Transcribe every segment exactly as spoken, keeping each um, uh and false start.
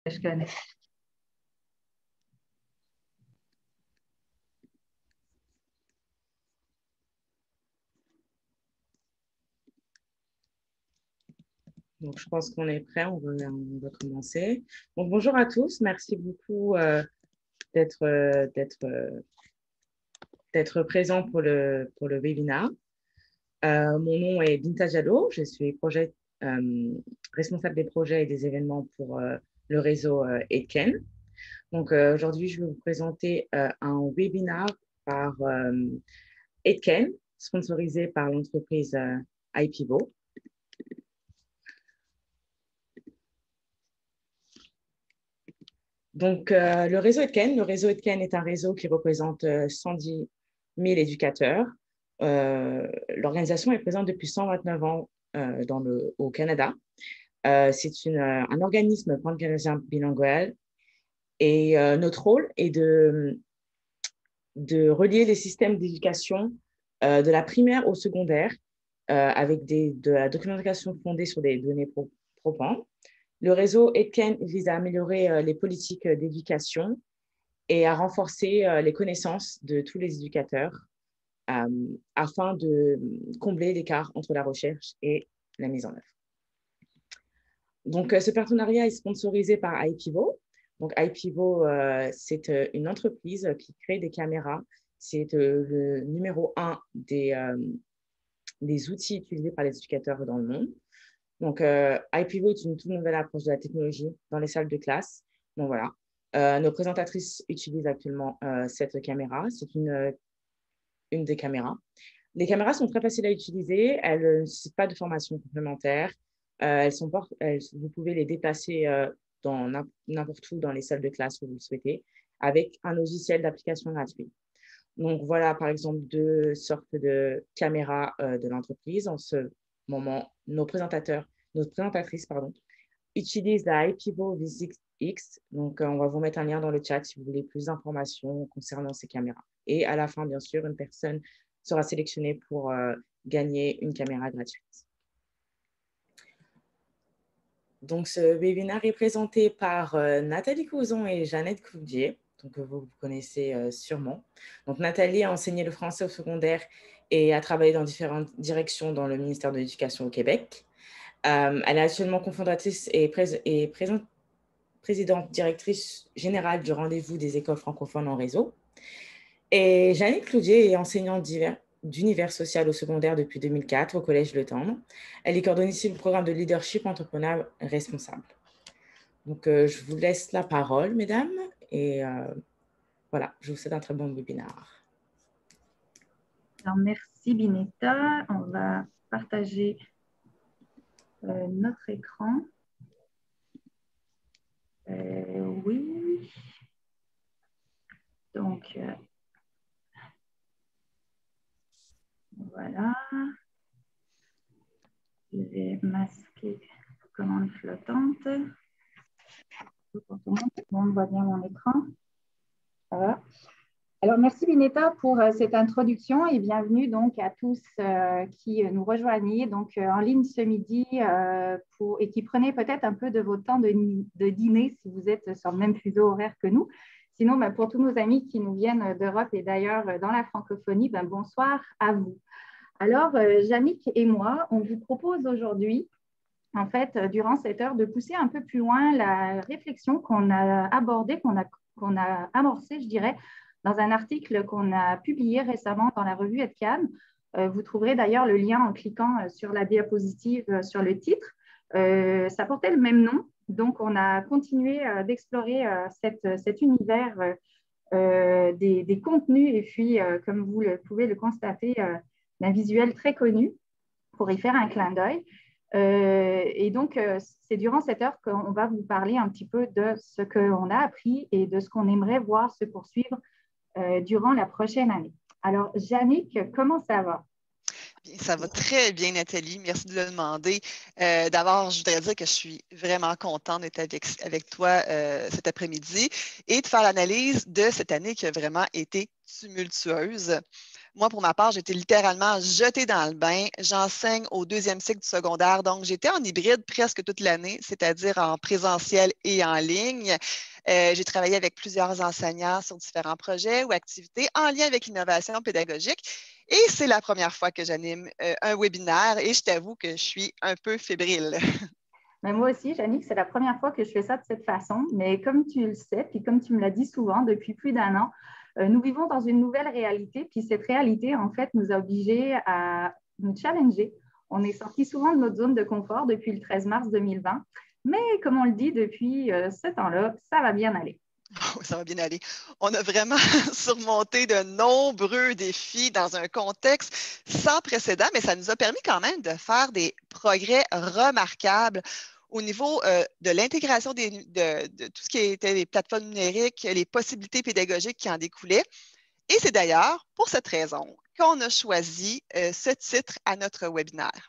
Je connais. Donc, je pense qu'on est prêt, on va, on va commencer. Donc, bonjour à tous, merci beaucoup euh, d'être euh, d'être euh, d'être présent pour le, pour le webinaire. Euh, mon nom est Binta Diallo, je suis projet, euh, responsable des projets et des événements pour euh, le réseau euh, EdCan. Donc, euh, aujourd'hui, je vais vous présenter euh, un webinaire par euh, EdCan, sponsorisé par l'entreprise euh, iPivo. Donc, euh, le réseau EdCan, le réseau EdCan est un réseau qui représente euh, cent dix mille éducateurs. Euh, L'organisation est présente depuis cent vingt-neuf ans euh, dans le, au Canada. Euh, c'est une, euh, un organisme pan-canadien bilingual et euh, notre rôle est de, de relier les systèmes d'éducation euh, de la primaire au secondaire euh, avec des, de la documentation fondée sur des données pro probantes. Le réseau EdCan vise à améliorer euh, les politiques d'éducation et à renforcer euh, les connaissances de tous les éducateurs euh, afin de combler l'écart entre la recherche et la mise en œuvre. Donc, euh, ce partenariat est sponsorisé par iPivo. Donc, iPivo, euh, c'est euh, une entreprise qui crée des caméras. C'est euh, le numéro un des, euh, des outils utilisés par les éducateurs dans le monde. Donc, euh, iPivo est une toute nouvelle approche de la technologie dans les salles de classe. Donc, voilà. Euh, nos présentatrices utilisent actuellement euh, cette caméra. C'est une, une des caméras. Les caméras sont très faciles à utiliser. Elles ne nécessitent pas de formation complémentaire. Euh, elles sont, elles, vous pouvez les déplacer euh, dans n'importe où dans les salles de classe où vous le souhaitez avec un logiciel d'application gratuit. Donc, voilà, par exemple, deux sortes de caméras euh, de l'entreprise. En ce moment, nos présentateurs, nos présentatrices, pardon, utilisent la iPivo V six X. Donc, euh, on va vous mettre un lien dans le chat si vous voulez plus d'informations concernant ces caméras. Et à la fin, bien sûr, une personne sera sélectionnée pour euh, gagner une caméra gratuite. Donc, ce webinaire est présenté par euh, Nathalie Couzon et Jeannette Cloudier. Donc, vous, vous connaissez euh, sûrement. Donc, Nathalie a enseigné le français au secondaire et a travaillé dans différentes directions dans le ministère de l'Éducation au Québec. Euh, elle est actuellement cofondatrice et, pré et présente présidente directrice générale du rendez-vous des écoles francophones en réseau. Et Jeannette Cloudier est enseignante d'univers social au secondaire depuis deux mille quatre au Collège Le Tendre. Elle est coordonne ici le programme de leadership entrepreneur responsable. Donc, euh, je vous laisse la parole, mesdames, et euh, voilà, je vous souhaite un très bon webinaire. Alors, merci Bineta. On va partager euh, notre écran. Euh, oui. Donc, euh, voilà. Je vais masquer la commande flottante. Pour tout le monde voit bien mon écran. Ça va? Alors, merci Bineta pour euh, cette introduction et bienvenue donc à tous euh, qui nous rejoignent donc, euh, en ligne ce midi euh, pour, et qui prenaient peut-être un peu de votre temps de, de dîner si vous êtes sur le même fuseau horaire que nous. Sinon, ben, pour tous nos amis qui nous viennent d'Europe et d'ailleurs dans la francophonie, ben, bonsoir à vous. Alors, euh, Jannick et moi, on vous propose aujourd'hui, en fait, durant cette heure, de pousser un peu plus loin la réflexion qu'on a abordée, qu'on a, qu'on a amorcée, je dirais, dans un article qu'on a publié récemment dans la revue EdCan. Euh, vous trouverez d'ailleurs le lien en cliquant sur la diapositive, euh, sur le titre. Euh, ça portait le même nom, donc on a continué euh, d'explorer euh, cette, cet univers euh, des, des contenus et puis, euh, comme vous le, pouvez le constater, euh, d'un visuel très connu pour y faire un clin d'œil. Euh, et donc, euh, c'est durant cette heure qu'on va vous parler un petit peu de ce qu'on a appris et de ce qu'on aimerait voir se poursuivre euh, durant la prochaine année. Alors, Jannick, comment ça va? Ça va très bien, Nathalie. Merci de le demander. Euh, D'abord, je voudrais dire que je suis vraiment contente d'être avec, avec toi euh, cet après-midi et de faire l'analyse de cette année qui a vraiment été tumultueuse. Moi, pour ma part, j'étais littéralement jetée dans le bain. J'enseigne au deuxième cycle du secondaire, donc j'étais en hybride presque toute l'année, c'est-à-dire en présentiel et en ligne. Euh, j'ai travaillé avec plusieurs enseignants sur différents projets ou activités en lien avec l'innovation pédagogique. Et c'est la première fois que j'anime euh, un webinaire et je t'avoue que je suis un peu fébrile. Mais moi aussi, Jannick, c'est la première fois que je fais ça de cette façon. Mais comme tu le sais, puis comme tu me l'as dit souvent depuis plus d'un an, euh, nous vivons dans une nouvelle réalité. Puis cette réalité, en fait, nous a obligés à nous challenger. On est sorti souvent de notre zone de confort depuis le treize mars deux mille vingt. Mais comme on le dit depuis euh, ce temps-là, ça va bien aller. Oh, ça va bien aller. On a vraiment surmonté de nombreux défis dans un contexte sans précédent, mais ça nous a permis quand même de faire des progrès remarquables au niveau euh, de l'intégration de, de tout ce qui était les plateformes numériques, les possibilités pédagogiques qui en découlaient. Et c'est d'ailleurs pour cette raison qu'on a choisi euh, ce titre à notre webinaire.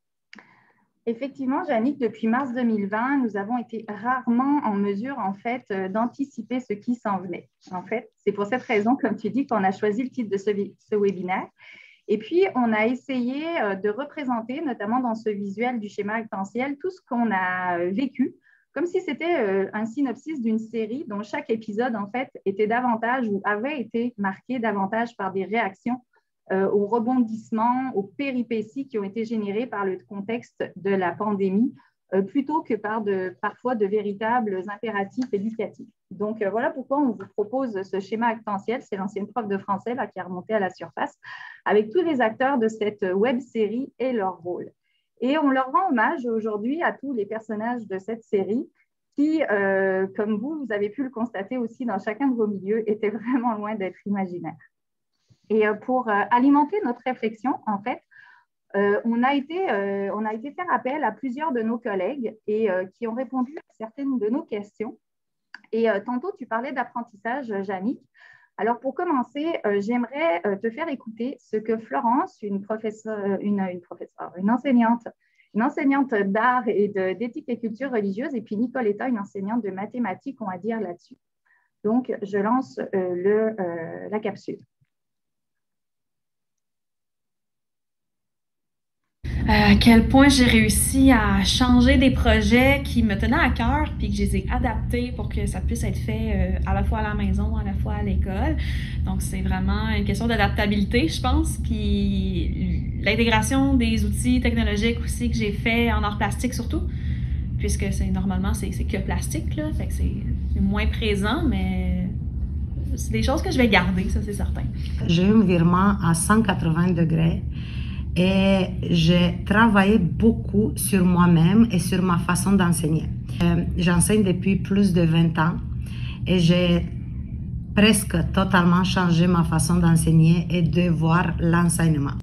Effectivement, Jannick, depuis mars deux mille vingt, nous avons été rarement en mesure, en fait, d'anticiper ce qui s'en venait. En fait, c'est pour cette raison, comme tu dis, qu'on a choisi le titre de ce, ce webinaire. Et puis, on a essayé de représenter, notamment dans ce visuel du schéma rectangulaire, tout ce qu'on a vécu, comme si c'était un synopsis d'une série dont chaque épisode, en fait, était davantage ou avait été marqué davantage par des réactions Euh, aux rebondissements, aux péripéties qui ont été générées par le contexte de la pandémie, euh, plutôt que par de, parfois de véritables impératifs éducatifs. Donc, euh, voilà pourquoi on vous propose ce schéma actantiel. C'est l'ancienne prof de français là, qui a remonté à la surface, avec tous les acteurs de cette web-série et leur rôle. Et on leur rend hommage aujourd'hui à tous les personnages de cette série qui, euh, comme vous, vous avez pu le constater aussi dans chacun de vos milieux, étaient vraiment loin d'être imaginaires. Et pour euh, alimenter notre réflexion, en fait, euh, on, a été, euh, on a été faire appel à plusieurs de nos collègues et euh, qui ont répondu à certaines de nos questions. Et euh, tantôt, tu parlais d'apprentissage, Jannick. Alors, pour commencer, euh, j'aimerais euh, te faire écouter ce que Florence, une professeure, une, une, professeure, une enseignante, une enseignante d'art et d'éthique et culture religieuse, et puis Nicoletta, une enseignante de mathématiques, ont à dire là-dessus. Donc, je lance euh, le, euh, la capsule. À quel point j'ai réussi à changer des projets qui me tenaient à cœur puis que je les ai adaptés pour que ça puisse être fait euh, à la fois à la maison, à la fois à l'école. Donc, c'est vraiment une question d'adaptabilité, je pense. Puis l'intégration des outils technologiques aussi que j'ai fait en art plastique surtout, puisque c'est normalement, c'est que plastique, là. Fait que c'est moins présent, mais c'est des choses que je vais garder, ça, c'est certain. J'ai eu un virement à cent quatre-vingts degrés. Et j'ai travaillé beaucoup sur moi-même et sur ma façon d'enseigner. Euh, J'enseigne depuis plus de vingt ans et j'ai presque totalement changé ma façon d'enseigner et de voir l'enseignement.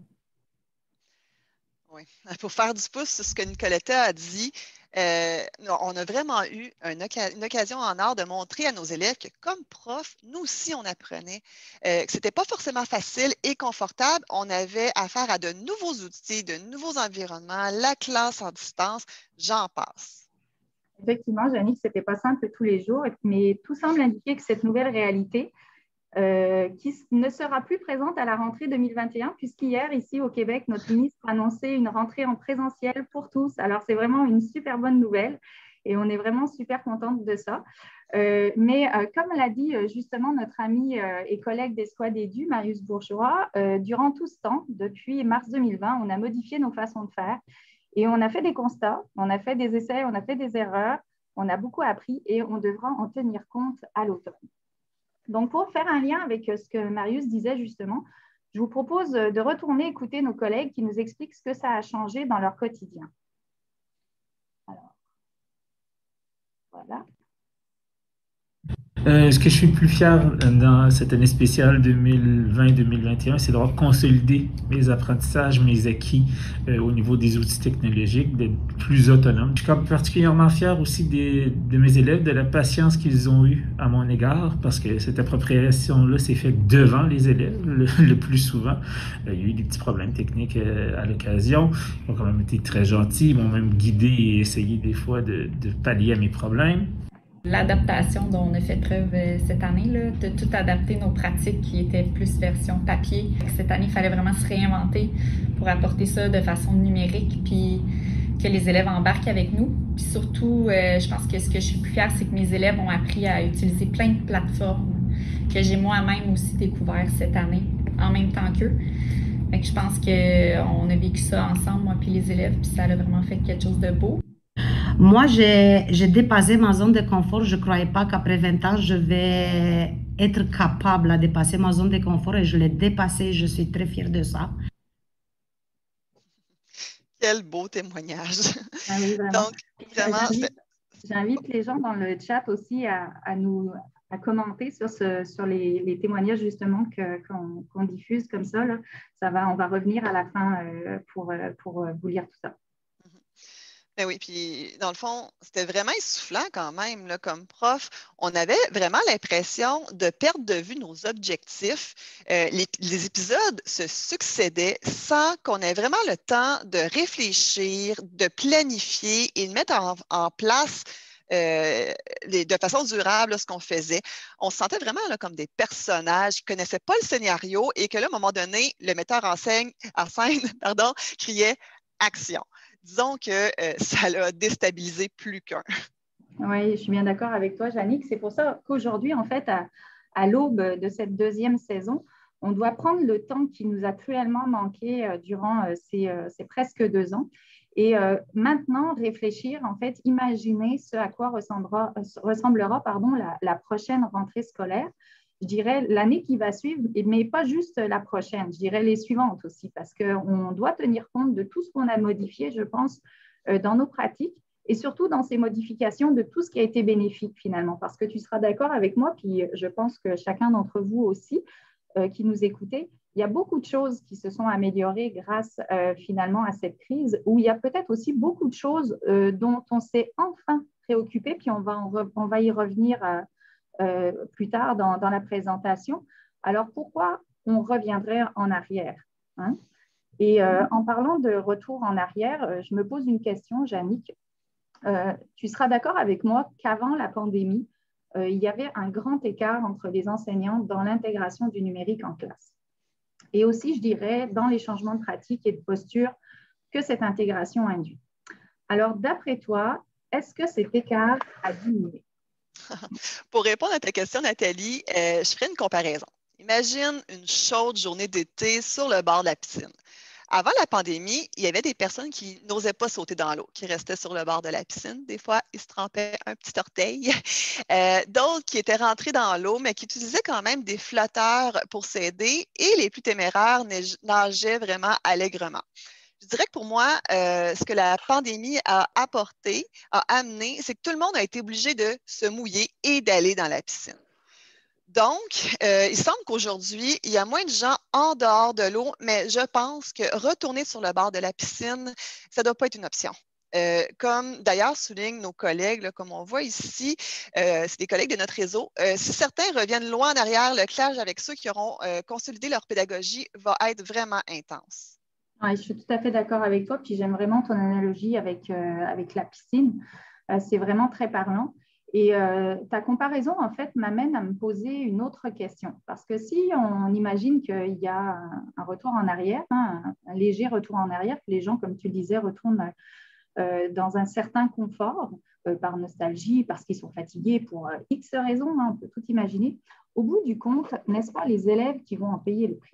Oui, pour faire du pouce sur ce que Nicoletta a dit, euh, on a vraiment eu une, oca une occasion en art de montrer à nos élèves que comme prof, nous aussi on apprenait, euh, que ce n'était pas forcément facile et confortable. On avait affaire à de nouveaux outils, de nouveaux environnements, la classe en distance, j'en passe. Effectivement, Jannick, ce n'était pas simple tous les jours, mais tout semble indiquer que cette nouvelle réalité, Euh, qui ne sera plus présente à la rentrée deux mille vingt et un, puisqu'hier, ici au Québec, notre ministre a annoncé une rentrée en présentiel pour tous. Alors, c'est vraiment une super bonne nouvelle et on est vraiment super contente de ça. Euh, mais euh, comme l'a dit justement notre ami euh, et collègue d'Escouade Édu, Marius Bourgeois, euh, durant tout ce temps, depuis mars deux mille vingt, on a modifié nos façons de faire et on a fait des constats, on a fait des essais, on a fait des erreurs, on a beaucoup appris et on devra en tenir compte à l'automne. Donc, pour faire un lien avec ce que Marius disait justement, je vous propose de retourner écouter nos collègues qui nous expliquent ce que ça a changé dans leur quotidien. Alors, voilà. Euh, ce que je suis le plus fier dans cette année spéciale deux mille vingt deux mille vingt et un, c'est d'avoir consolidé mes apprentissages, mes acquis euh, au niveau des outils technologiques, d'être plus autonome. Je suis particulièrement fier aussi des, de mes élèves, de la patience qu'ils ont eue à mon égard, parce que cette appropriation-là s'est faite devant les élèves le, le plus souvent. Euh, il y a eu des petits problèmes techniques euh, à l'occasion. Ils ont quand même été très gentils, ils m'ont même guidé et essayé des fois de, de pallier à mes problèmes. L'adaptation dont on a fait preuve cette année, là, de tout adapter nos pratiques qui étaient plus version papier. Cette année, il fallait vraiment se réinventer pour apporter ça de façon numérique, puis que les élèves embarquent avec nous. Puis surtout, euh, je pense que ce que je suis plus fière, c'est que mes élèves ont appris à utiliser plein de plateformes que j'ai moi-même aussi découvert cette année, en même temps qu'eux. Fait que je pense qu'on a vécu ça ensemble, moi puis les élèves, puis ça a vraiment fait quelque chose de beau. Moi, j'ai dépassé ma zone de confort. Je ne croyais pas qu'après vingt ans, je vais être capable de dépasser ma zone de confort et je l'ai dépassée. Je suis très fière de ça. Quel beau témoignage. Ah oui, vraiment. Donc, vraiment, j'invite les gens dans le chat aussi à, à nous à commenter sur, ce, sur les, les témoignages justement qu'on qu'on diffuse comme ça. Là. Ça va, on va revenir à la fin euh, pour, pour vous lire tout ça. Ben oui, puis dans le fond, c'était vraiment essoufflant quand même, là, comme prof. On avait vraiment l'impression de perdre de vue nos objectifs. Euh, les, les épisodes se succédaient sans qu'on ait vraiment le temps de réfléchir, de planifier et de mettre en, en place euh, les, de façon durable là, ce qu'on faisait. On se sentait vraiment là, comme des personnages qui ne connaissaient pas le scénario et que là, à un moment donné, le metteur en scène, en scène pardon, criait « action ». Disons que euh, ça l'a déstabilisé plus qu'un. Oui, je suis bien d'accord avec toi, Jannick. C'est pour ça qu'aujourd'hui, en fait, à, à l'aube de cette deuxième saison, on doit prendre le temps qui nous a cruellement manqué euh, durant euh, ces, euh, ces presque deux ans et euh, maintenant réfléchir, en fait, imaginer ce à quoi ressemblera, ressemblera pardon, la, la prochaine rentrée scolaire. Je dirais l'année qui va suivre, mais pas juste la prochaine, je dirais les suivantes aussi, parce qu'on doit tenir compte de tout ce qu'on a modifié, je pense, euh, dans nos pratiques et surtout dans ces modifications de tout ce qui a été bénéfique finalement, parce que tu seras d'accord avec moi, puis je pense que chacun d'entre vous aussi euh, qui nous écoutez, il y a beaucoup de choses qui se sont améliorées grâce euh, finalement à cette crise, où il y a peut-être aussi beaucoup de choses euh, dont on s'est enfin préoccupé, puis on va, on va y revenir à Euh, plus tard dans, dans la présentation. Alors, pourquoi on reviendrait en arrière hein? Et euh, en parlant de retour en arrière, euh, je me pose une question, Jannick. Euh, tu seras d'accord avec moi qu'avant la pandémie, euh, il y avait un grand écart entre les enseignants dans l'intégration du numérique en classe. Et aussi, je dirais, dans les changements de pratique et de posture que cette intégration induit. Alors, d'après toi, est-ce que cet écart a diminué? Pour répondre à ta question, Nathalie, euh, je ferai une comparaison. Imagine une chaude journée d'été sur le bord de la piscine. Avant la pandémie, il y avait des personnes qui n'osaient pas sauter dans l'eau, qui restaient sur le bord de la piscine. Des fois, ils se trempaient un petit orteil. Euh, D'autres qui étaient rentrés dans l'eau, mais qui utilisaient quand même des flotteurs pour s'aider. Et les plus téméraires nageaient vraiment allègrement. Je dirais que pour moi, euh, ce que la pandémie a apporté, a amené, c'est que tout le monde a été obligé de se mouiller et d'aller dans la piscine. Donc, euh, il semble qu'aujourd'hui, il y a moins de gens en dehors de l'eau, mais je pense que retourner sur le bord de la piscine, ça ne doit pas être une option. Euh, comme d'ailleurs soulignent nos collègues, là, comme on voit ici, euh, c'est des collègues de notre réseau. Euh, si certains reviennent loin en arrière, le clash avec ceux qui auront euh, consolidé leur pédagogie va être vraiment intense. Ouais, je suis tout à fait d'accord avec toi, puis j'aime vraiment ton analogie avec, euh, avec la piscine. Euh, c'est vraiment très parlant. Et euh, ta comparaison, en fait, m'amène à me poser une autre question. Parce que si on imagine qu'il y a un, un retour en arrière, hein, un, un léger retour en arrière, que les gens, comme tu le disais, retournent euh, dans un certain confort, euh, par nostalgie, parce qu'ils sont fatigués pour euh, X raisons, hein, on peut tout imaginer. Au bout du compte, n'est-ce pas les élèves qui vont en payer le prix?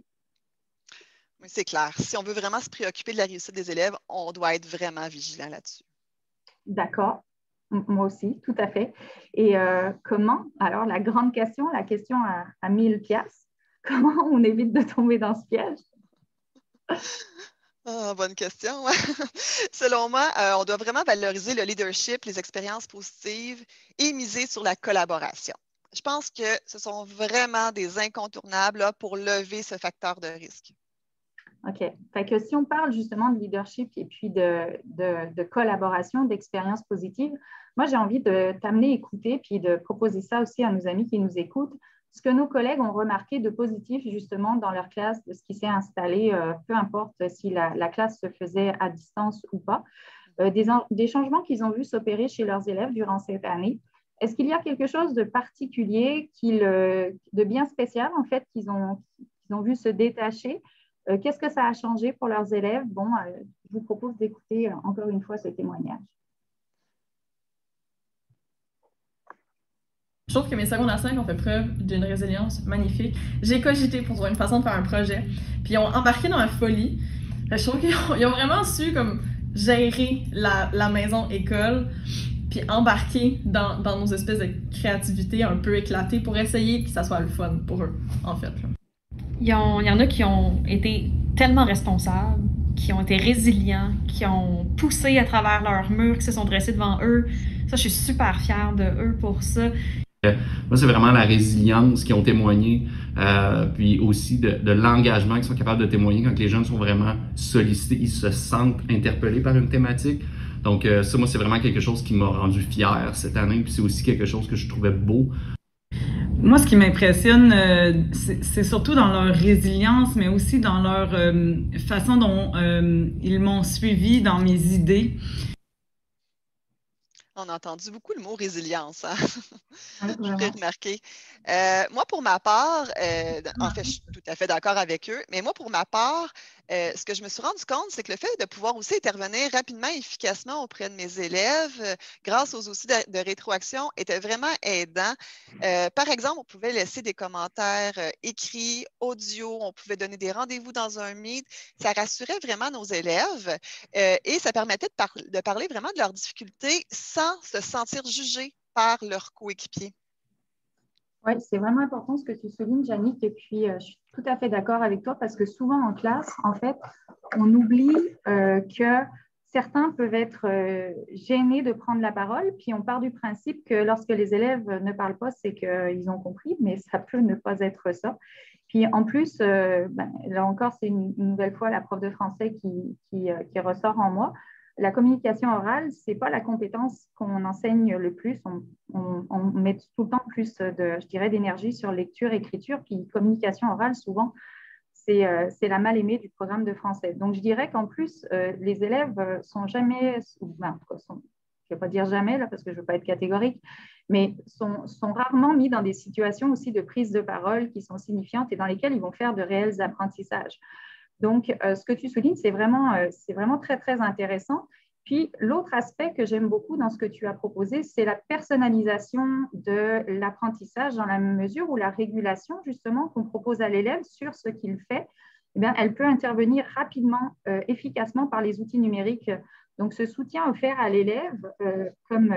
Oui, c'est clair. Si on veut vraiment se préoccuper de la réussite des élèves, on doit être vraiment vigilant là-dessus. D'accord. Moi aussi, tout à fait. Et euh, comment, alors la grande question, la question à, à mille piastres, comment on évite de tomber dans ce piège? Ah, bonne question. Selon moi, euh, on doit vraiment valoriser le leadership, les expériences positives et miser sur la collaboration. Je pense que ce sont vraiment des incontournables là, pour lever ce facteur de risque. OK. Fait que si on parle justement de leadership et puis de, de, de collaboration, d'expérience positive, moi, j'ai envie de t'amener à écouter puis de proposer ça aussi à nos amis qui nous écoutent. Ce que nos collègues ont remarqué de positif justement dans leur classe, de ce qui s'est installé, euh, peu importe si la, la classe se faisait à distance ou pas, euh, des, des changements qu'ils ont vus s'opérer chez leurs élèves durant cette année. Est-ce qu'il y a quelque chose de particulier, de bien spécial, en fait, qu'ils ont, qu'ils ont vu se détacher? Euh, Qu'est-ce que ça a changé pour leurs élèves? Bon, euh, je vous propose d'écouter euh, encore une fois ce témoignage. Je trouve que mes secondaires cinq ont fait preuve d'une résilience magnifique. J'ai cogité pour trouver une façon de faire un projet, puis ils ont embarqué dans la folie. Je trouve qu'ils ont, ils ont vraiment su comme, gérer la, la maison-école, puis embarquer dans, dans nos espèces de créativité un peu éclatées pour essayer que ça soit le fun pour eux, en fait. Il y, en, il y en a qui ont été tellement responsables, qui ont été résilients, qui ont poussé à travers leurs murs, qui se sont dressés devant eux. Ça, je suis super fière de eux pour ça. Moi, c'est vraiment la résilience qu'ils ont témoigné, euh, puis aussi de, de l'engagement qu'ils sont capables de témoigner quand les jeunes sont vraiment sollicités, ils se sentent interpellés par une thématique. Donc euh, ça, moi, c'est vraiment quelque chose qui m'a rendu fier cette année, puis c'est aussi quelque chose que je trouvais beau. Moi, ce qui m'impressionne, euh, c'est surtout dans leur résilience, mais aussi dans leur euh, façon dont euh, ils m'ont suivi dans mes idées. On a entendu beaucoup le mot résilience, hein? Oui, je l'ai remarqué. Euh, moi, pour ma part, euh, en fait, je suis tout à fait d'accord avec eux, mais moi, pour ma part, euh, ce que je me suis rendu compte, c'est que le fait de pouvoir aussi intervenir rapidement et efficacement auprès de mes élèves, euh, grâce aux outils de, de rétroaction, était vraiment aidant. Euh, par exemple, on pouvait laisser des commentaires euh, écrits, audio, on pouvait donner des rendez-vous dans un meet. Ça rassurait vraiment nos élèves euh, et ça permettait de, par de parler vraiment de leurs difficultés sans se sentir jugés par leurs coéquipiers. Oui, c'est vraiment important ce que tu soulignes, Jannick, et puis euh, je suis tout à fait d'accord avec toi parce que souvent en classe, en fait, on oublie euh, que certains peuvent être euh, gênés de prendre la parole, puis on part du principe que lorsque les élèves ne parlent pas, c'est qu'ils ont compris, mais ça peut ne pas être ça. Puis en plus, euh, ben, là encore, c'est une, une nouvelle fois la prof de français qui, qui, euh, qui ressort en moi. La communication orale, ce n'est pas la compétence qu'on enseigne le plus. On, on, on met tout le temps plus de, je dirais, d'énergie sur lecture, écriture, puis communication orale, souvent, c'est euh, la mal-aimée du programme de français. Donc, je dirais qu'en plus, euh, les élèves sont jamais, ben, en tout cas, sont, je ne vais pas dire jamais, là, parce que je ne veux pas être catégorique, mais sont, sont rarement mis dans des situations aussi de prise de parole qui sont signifiantes et dans lesquelles ils vont faire de réels apprentissages. Donc, euh, ce que tu soulignes, c'est vraiment, euh, c'est vraiment très, très intéressant. Puis, l'autre aspect que j'aime beaucoup dans ce que tu as proposé, c'est la personnalisation de l'apprentissage dans la mesure où la régulation, justement, qu'on propose à l'élève sur ce qu'il fait, eh bien, elle peut intervenir rapidement, euh, efficacement par les outils numériques. Donc, ce soutien offert à l'élève, euh, comme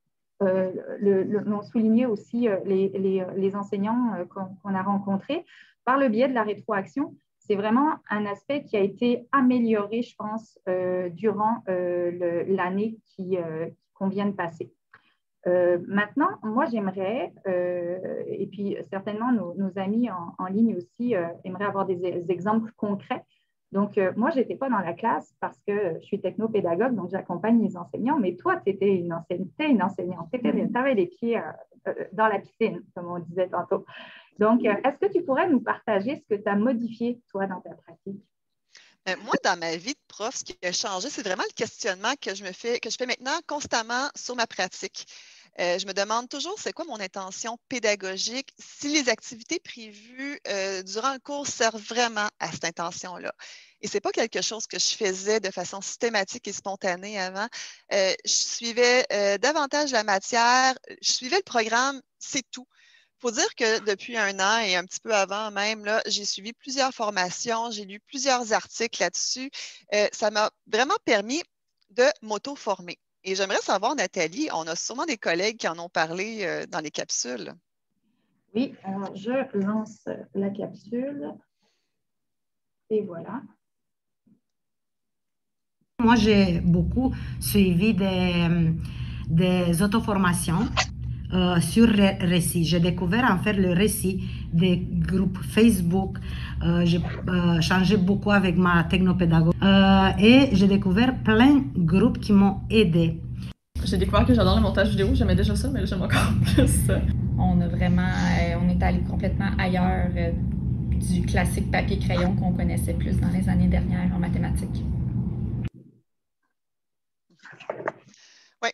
euh, l'ont souligné aussi euh, les, les, les enseignants euh, qu'on qu'on a rencontrés, par le biais de la rétroaction, c'est vraiment un aspect qui a été amélioré, je pense, euh, durant euh, l'année qui, euh, qu'on vient de passer. Euh, maintenant, moi, j'aimerais, euh, et puis certainement nos, nos amis en, en ligne aussi euh, aimeraient avoir des, des exemples concrets. Donc, euh, moi, je n'étais pas dans la classe parce que je suis technopédagogue, donc j'accompagne les enseignants, mais toi, tu étais une, enseigne, une enseignante, tu avais les pieds euh, dans la piscine, comme on disait tantôt. Donc, est-ce que tu pourrais nous partager ce que tu as modifié, toi, dans ta pratique? Moi, dans ma vie de prof, ce qui a changé, c'est vraiment le questionnement que je me fais, que je fais maintenant constamment sur ma pratique. Euh, je me demande toujours c'est quoi mon intention pédagogique, si les activités prévues euh, durant le cours servent vraiment à cette intention-là. Et ce n'est pas quelque chose que je faisais de façon systématique et spontanée avant. Euh, je suivais euh, davantage la matière, je suivais le programme, c'est tout. Il faut dire que depuis un an et un petit peu avant même, j'ai suivi plusieurs formations, j'ai lu plusieurs articles là-dessus. Euh, ça m'a vraiment permis de m'auto-former. Et j'aimerais savoir, Nathalie, on a sûrement des collègues qui en ont parlé euh, dans les capsules. Oui, alors je lance la capsule. Et voilà. Moi, j'ai beaucoup suivi des, des auto-formations. Euh, sur le récit. J'ai découvert en fait le récit des groupes Facebook. Euh, j'ai euh, changé beaucoup avec ma technopédagogue euh, et j'ai découvert plein de groupes qui m'ont aidé. J'ai découvert que j'adore le montage vidéo. J'aimais déjà ça, mais là, j'aime encore plus ça. On a vraiment, euh, on est allé complètement ailleurs euh, du classique papier-crayon qu'on connaissait plus dans les années dernières en mathématiques.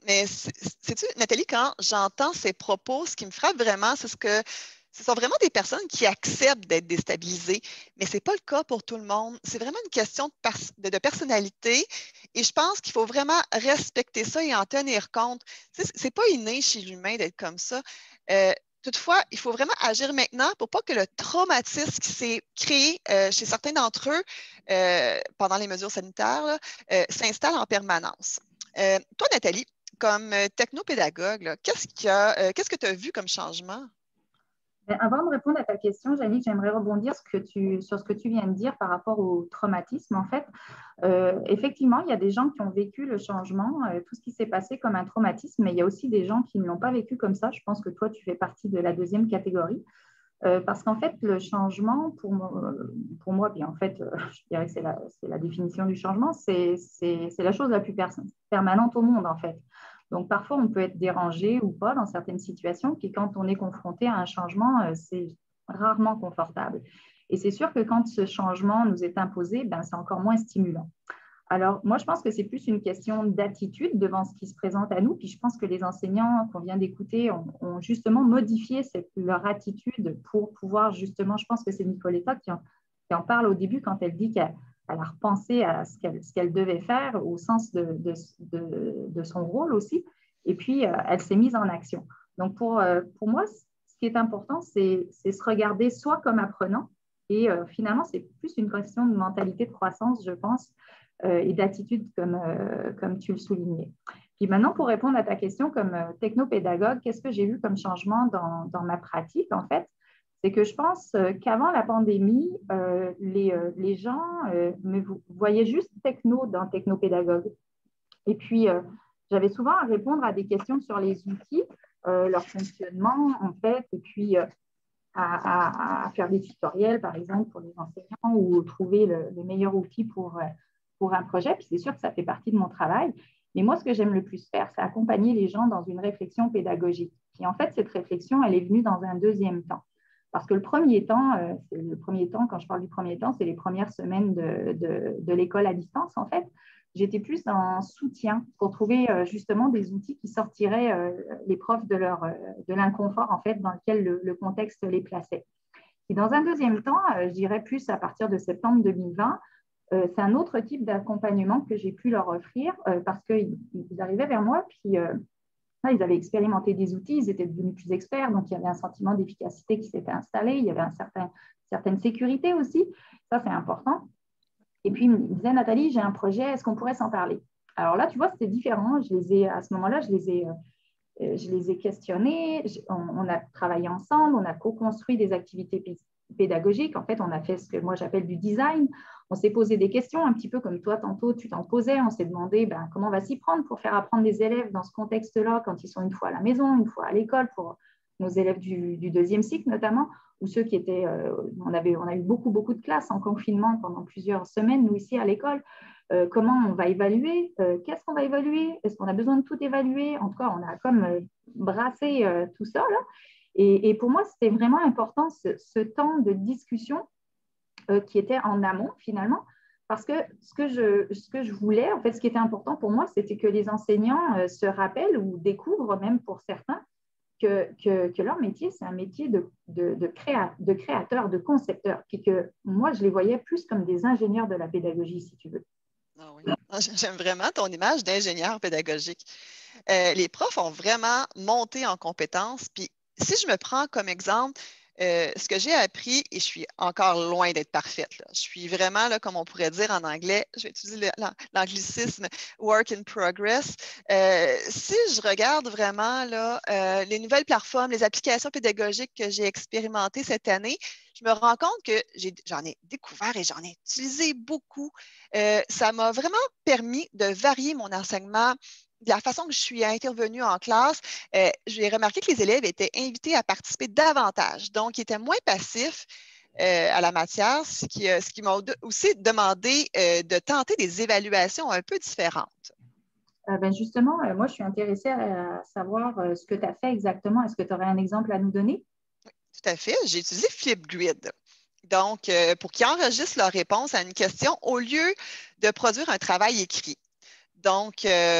Mais sais-tu, Nathalie, quand j'entends ces propos, ce qui me frappe vraiment, c'est ce que ce sont vraiment des personnes qui acceptent d'être déstabilisées, mais ce n'est pas le cas pour tout le monde. C'est vraiment une question de, de, de personnalité et je pense qu'il faut vraiment respecter ça et en tenir compte. Ce n'est pas inné chez l'humain d'être comme ça. Euh, toutefois, il faut vraiment agir maintenant pour pas que le traumatisme qui s'est créé euh, chez certains d'entre eux euh, pendant les mesures sanitaires là, euh, s'installe en permanence. Euh, toi, Nathalie, comme technopédagogue, qu'est-ce qu'il y a, euh, qu'est-ce que tu as vu comme changement? Avant de répondre à ta question, Janine, j'aimerais rebondir ce que tu, sur ce que tu viens de dire par rapport au traumatisme. En fait, euh, effectivement, il y a des gens qui ont vécu le changement, euh, tout ce qui s'est passé comme un traumatisme, mais il y a aussi des gens qui ne l'ont pas vécu comme ça. Je pense que toi, tu fais partie de la deuxième catégorie. Euh, parce qu'en fait, le changement, pour moi, pour moi bien en fait, euh, je dirais que c'est la, c'est la définition du changement, c'est, c'est, c'est la chose la plus permanente au monde, en fait. Donc, parfois, on peut être dérangé ou pas dans certaines situations, puis quand on est confronté à un changement, euh, c'est rarement confortable. Et c'est sûr que quand ce changement nous est imposé, ben, c'est encore moins stimulant. Alors, moi, je pense que c'est plus une question d'attitude devant ce qui se présente à nous. Puis je pense que les enseignants qu'on vient d'écouter ont, ont justement modifié cette, leur attitude pour pouvoir justement, je pense que c'est Nicoletta qui en, qui en parle au début quand elle dit qu'elle elle a repensé à ce qu'elle, ce qu'elle devait faire au sens de, de, de, de son rôle aussi. Et puis, euh, elle s'est mise en action. Donc, pour, euh, pour moi, ce qui est important, c'est, c'est se regarder soit comme apprenant. Et euh, finalement, c'est plus une question de mentalité de croissance, je pense, euh, et d'attitude, comme, euh, comme tu le soulignais. Puis maintenant, pour répondre à ta question comme euh, technopédagogue, qu'est-ce que j'ai vu comme changement dans, dans ma pratique, en fait? C'est que je pense euh, qu'avant la pandémie, euh, les, euh, les gens euh, me voyaient juste techno dans technopédagogue. Et puis, euh, j'avais souvent à répondre à des questions sur les outils, euh, leur fonctionnement, en fait, et puis euh, à, à, à faire des tutoriels, par exemple, pour les enseignants ou trouver le, le meilleur outil pour, pour un projet. Puis c'est sûr que ça fait partie de mon travail. Mais moi, ce que j'aime le plus faire, c'est accompagner les gens dans une réflexion pédagogique. Puis en fait, cette réflexion, elle est venue dans un deuxième temps. Parce que le premier temps, euh, c'est le premier temps, quand je parle du premier temps, c'est les premières semaines de, de, de l'école à distance, en fait. J'étais plus en soutien pour trouver euh, justement des outils qui sortiraient euh, les profs de, leur, euh, de l'inconfort, en fait, dans lequel le, le contexte les plaçait. Et dans un deuxième temps, euh, je dirais plus à partir de septembre deux mille vingt, euh, c'est un autre type d'accompagnement que j'ai pu leur offrir euh, parce qu'ils ils arrivaient vers moi, puis euh, là, ils avaient expérimenté des outils, ils étaient devenus plus experts, donc il y avait un sentiment d'efficacité qui s'était installé, il y avait un certain, une certaine sécurité aussi, ça c'est important. Et puis, il me disait, Nathalie, j'ai un projet, est-ce qu'on pourrait s'en parler? Alors là, tu vois, c'était différent. Je les ai, à ce moment-là, je les ai, euh, je les ai questionnés. On, on a travaillé ensemble, on a co-construit des activités pédagogiques. En fait, on a fait ce que moi, j'appelle du design. On s'est posé des questions, un petit peu comme toi, tantôt, tu t'en posais. On s'est demandé ben, comment on va s'y prendre pour faire apprendre les élèves dans ce contexte-là, quand ils sont une fois à la maison, une fois à l'école, pour nos élèves du, du deuxième cycle notamment, ou ceux qui étaient, euh, on, avait, on a eu beaucoup, beaucoup de classes en confinement pendant plusieurs semaines, nous ici à l'école. Euh, comment on va évaluer, euh, qu'est-ce qu'on va évaluer, est-ce qu'on a besoin de tout évaluer? En tout cas, on a comme euh, brassé euh, tout ça, là. Et, et pour moi, c'était vraiment important ce, ce temps de discussion euh, qui était en amont, finalement, parce que ce que, je, ce que je voulais, en fait, ce qui était important pour moi, c'était que les enseignants euh, se rappellent ou découvrent, même pour certains, Que, que, que leur métier, c'est un métier de, de, de, créa, de créateur, de concepteur, puis que moi, je les voyais plus comme des ingénieurs de la pédagogie, si tu veux. Ah oui. J'aime vraiment ton image d'ingénieur pédagogique. Euh, les profs ont vraiment monté en compétences, puis si je me prends comme exemple, euh, ce que j'ai appris, et je suis encore loin d'être parfaite, là. Je suis vraiment, là, comme on pourrait dire en anglais, je vais utiliser l'anglicisme work in progress. Euh, si je regarde vraiment là, euh, les nouvelles plateformes, les applications pédagogiques que j'ai expérimentées cette année, je me rends compte que j'ai, j'en ai découvert et j'en ai utilisé beaucoup. Euh, ça m'a vraiment permis de varier mon enseignement. De la façon que je suis intervenue en classe, euh, j'ai remarqué que les élèves étaient invités à participer davantage. Donc, ils étaient moins passifs euh, à la matière, ce qui, euh, ce qui m'a aussi demandé euh, de tenter des évaluations un peu différentes. Euh, ben justement, euh, moi, je suis intéressée à savoir euh, ce que tu as fait exactement. Est-ce que tu aurais un exemple à nous donner? Oui, tout à fait. J'ai utilisé Flipgrid. Donc, euh, pour qu'ils enregistrent leur réponse à une question au lieu de produire un travail écrit. Donc, euh,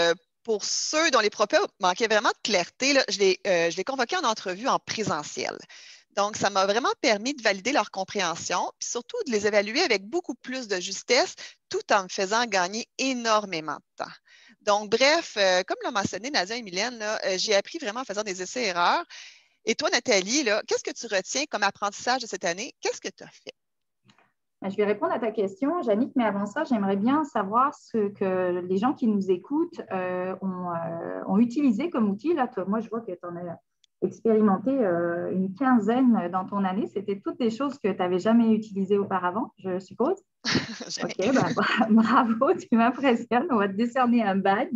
pour ceux dont les propos manquaient vraiment de clarté, là, je l'ai euh, je l'ai convoqué en entrevue en présentiel. Donc, ça m'a vraiment permis de valider leur compréhension, puis surtout de les évaluer avec beaucoup plus de justesse, tout en me faisant gagner énormément de temps. Donc, bref, euh, comme l'a mentionné Nadia et Mylène, là, euh, j'ai appris vraiment en faisant des essais-erreurs. Et toi, Nathalie, qu'est-ce que tu retiens comme apprentissage de cette année? Qu'est-ce que tu as fait? Je vais répondre à ta question, Jannick, mais avant ça, j'aimerais bien savoir ce que les gens qui nous écoutent euh, ont, euh, ont utilisé comme outil. Là, toi, moi, je vois que tu en as expérimenté euh, une quinzaine dans ton année. C'était toutes des choses que tu n'avais jamais utilisées auparavant, je suppose. Jamais. Ok, ben, bravo, tu m'impressionnes. On va te décerner un badge.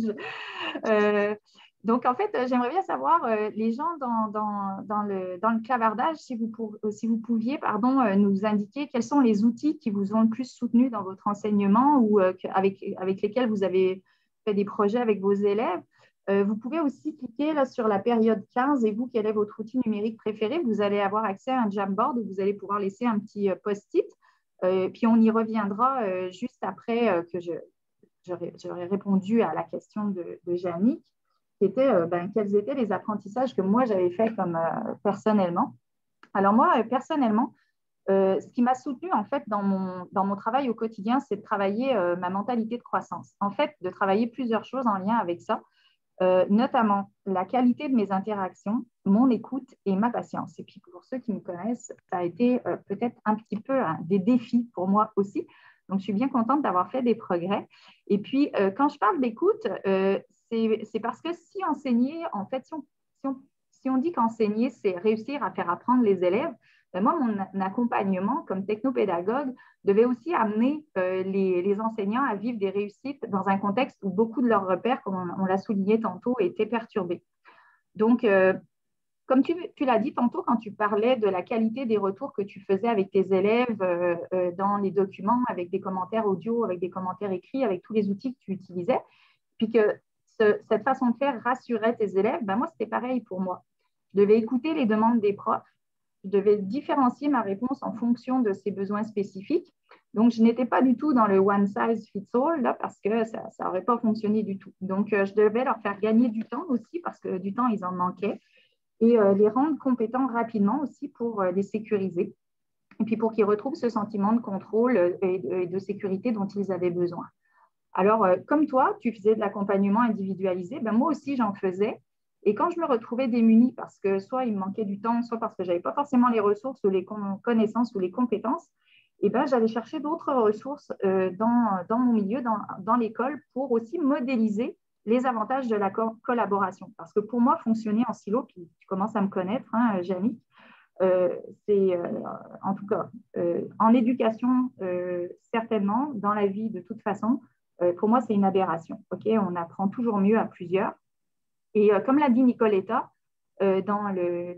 Euh, donc, en fait, j'aimerais bien savoir, euh, les gens dans, dans, dans, le, dans le clavardage, si vous, pour, si vous pouviez pardon, euh, nous indiquer quels sont les outils qui vous ont le plus soutenu dans votre enseignement ou euh, avec, avec lesquels vous avez fait des projets avec vos élèves. Euh, vous pouvez aussi cliquer là, sur la période quinze et vous, quel est votre outil numérique préféré? Vous allez avoir accès à un Jamboard où vous allez pouvoir laisser un petit euh, post-it. Euh, puis on y reviendra euh, juste après euh, que je, j'aurais, j'aurais répondu à la question de, de Jannick, qui était euh, ben, quels étaient les apprentissages que moi j'avais fait comme euh, personnellement. Alors moi, euh, personnellement, euh, ce qui m'a soutenue en fait dans mon, dans mon travail au quotidien, c'est de travailler euh, ma mentalité de croissance. En fait, de travailler plusieurs choses en lien avec ça. Euh, notamment la qualité de mes interactions, mon écoute et ma patience. Et puis pour ceux qui me connaissent, ça a été euh, peut-être un petit peu hein, des défis pour moi aussi. Donc je suis bien contente d'avoir fait des progrès. Et puis euh, quand je parle d'écoute, euh, c'est, c'est parce que si enseigner, en fait, si on, si on, si on dit qu'enseigner, c'est réussir à faire apprendre les élèves, ben moi, mon accompagnement comme technopédagogue devait aussi amener euh, les, les enseignants à vivre des réussites dans un contexte où beaucoup de leurs repères, comme on, on l'a souligné tantôt, étaient perturbés. Donc, euh, comme tu, tu l'as dit tantôt quand tu parlais de la qualité des retours que tu faisais avec tes élèves euh, euh, dans les documents, avec des commentaires audio, avec des commentaires écrits, avec tous les outils que tu utilisais, puis que ce, cette façon de faire rassurait tes élèves, ben moi, c'était pareil pour moi. Je devais écouter les demandes des profs. Je devais différencier ma réponse en fonction de ses besoins spécifiques. Donc, je n'étais pas du tout dans le one size fits all, là, parce que ça n'aurait pas fonctionné du tout. Donc, euh, je devais leur faire gagner du temps aussi, parce que du temps, ils en manquaient, et euh, les rendre compétents rapidement aussi pour euh, les sécuriser, et puis pour qu'ils retrouvent ce sentiment de contrôle et de, et de sécurité dont ils avaient besoin. Alors, euh, comme toi, tu faisais de l'accompagnement individualisé, ben, moi aussi, j'en faisais. Et quand je me retrouvais démunie parce que soit il me manquait du temps, soit parce que je n'avais pas forcément les ressources ou les connaissances ou les compétences, eh ben, j'allais chercher d'autres ressources euh, dans, dans mon milieu, dans, dans l'école, pour aussi modéliser les avantages de la co- collaboration. Parce que pour moi, fonctionner en silo, puis tu commences à me connaître, hein, Jannick, euh, c'est euh, en tout cas euh, en éducation, euh, certainement, dans la vie de toute façon, euh, pour moi, c'est une aberration. Okay, on apprend toujours mieux à plusieurs. Et euh, comme l'a dit Nicoletta euh, dans, le,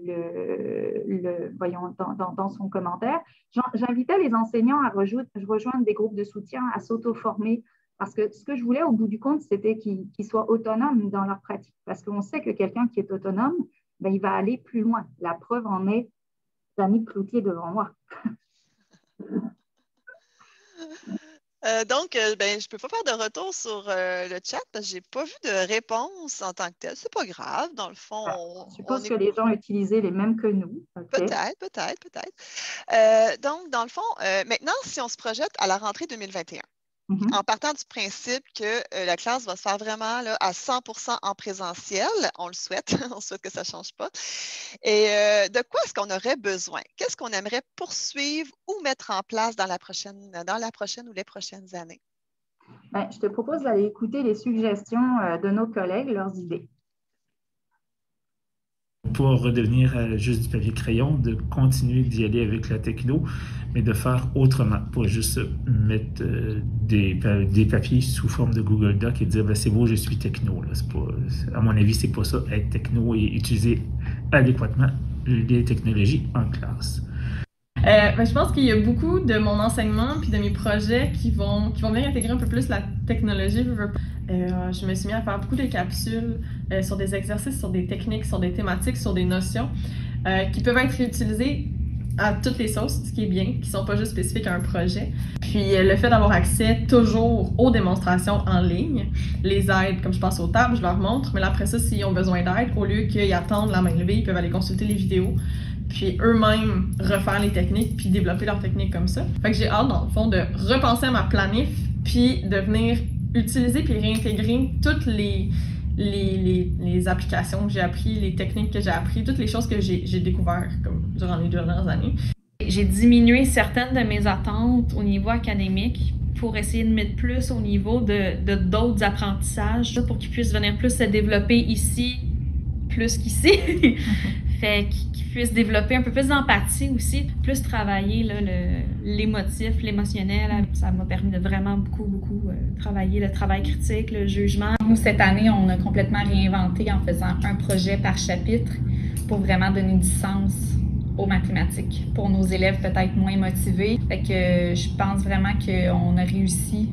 le, le, voyons, dans, dans, dans son commentaire, j'invitais les enseignants à rejoindre, rejoindre des groupes de soutien, à s'auto-former, parce que ce que je voulais au bout du compte, c'était qu'ils, qu'ils soient autonomes dans leur pratique. Parce qu'on sait que quelqu'un qui est autonome, ben, il va aller plus loin. La preuve en est Jannick Cloutier devant moi. Euh, donc, euh, ben, je ne peux pas faire de retour sur euh, le chat parce que je n'ai pas vu de réponse en tant que telle. C'est pas grave, dans le fond. Ah, on, je suppose on est... que les gens utilisaient les mêmes que nous. Okay. Peut-être, peut-être, peut-être. Euh, donc, dans le fond, euh, maintenant, si on se projette à la rentrée deux mille vingt et un, Mm-hmm. En partant du principe que euh, la classe va se faire vraiment là, à cent pour cent en présentiel, on le souhaite, on souhaite que ça ne change pas. Et euh, de quoi est-ce qu'on aurait besoin? Qu'est-ce qu'on aimerait poursuivre ou mettre en place dans la prochaine, dans la prochaine ou les prochaines années? Ben, je te propose d'aller écouter les suggestions euh, de nos collègues, leurs idées. Pour redevenir euh, juste du papier crayon, de continuer d'y aller avec la techno, mais de faire autrement, pas juste mettre euh, des, des papiers sous forme de Google Doc et dire ben, c'est beau, je suis techno. Là. C'est pas, à mon avis, c'est pas ça, être techno et utiliser adéquatement les technologies en classe. Euh, ben, je pense qu'il y a beaucoup de mon enseignement puis de mes projets qui vont, qui vont venir intégrer un peu plus la technologie. Euh, je me suis mis à faire beaucoup de capsules euh, sur des exercices, sur des techniques, sur des thématiques, sur des notions euh, qui peuvent être réutilisées à toutes les sauces, ce qui est bien, qui ne sont pas juste spécifiques à un projet. Puis le fait d'avoir accès toujours aux démonstrations en ligne les aide, comme je passe aux tables, je leur montre, mais là, après ça, s'ils ont besoin d'aide, au lieu qu'ils attendent la main levée, ils peuvent aller consulter les vidéos, puis eux-mêmes refaire les techniques, puis développer leurs techniques comme ça. Fait que j'ai hâte, dans le fond, de repenser à ma planif, puis de venir utiliser puis réintégrer toutes les, les, les, les applications que j'ai appris, les techniques que j'ai appris, toutes les choses que j'ai, j'ai découvertes comme durant les dernières années. J'ai diminué certaines de mes attentes au niveau académique pour essayer de mettre plus au niveau de, de d'autres apprentissages pour qu'ils puissent venir plus se développer ici, plus qu'ici. Fait qu'ils puissent développer un peu plus d'empathie aussi, plus travailler là, le, l'émotif, l'émotionnel. Ça m'a permis de vraiment beaucoup, beaucoup euh, travailler le travail critique, le jugement. Nous, cette année, on a complètement réinventé en faisant un projet par chapitre pour vraiment donner du sens aux mathématiques, pour nos élèves peut-être moins motivés. Fait que euh, je pense vraiment qu'on a réussi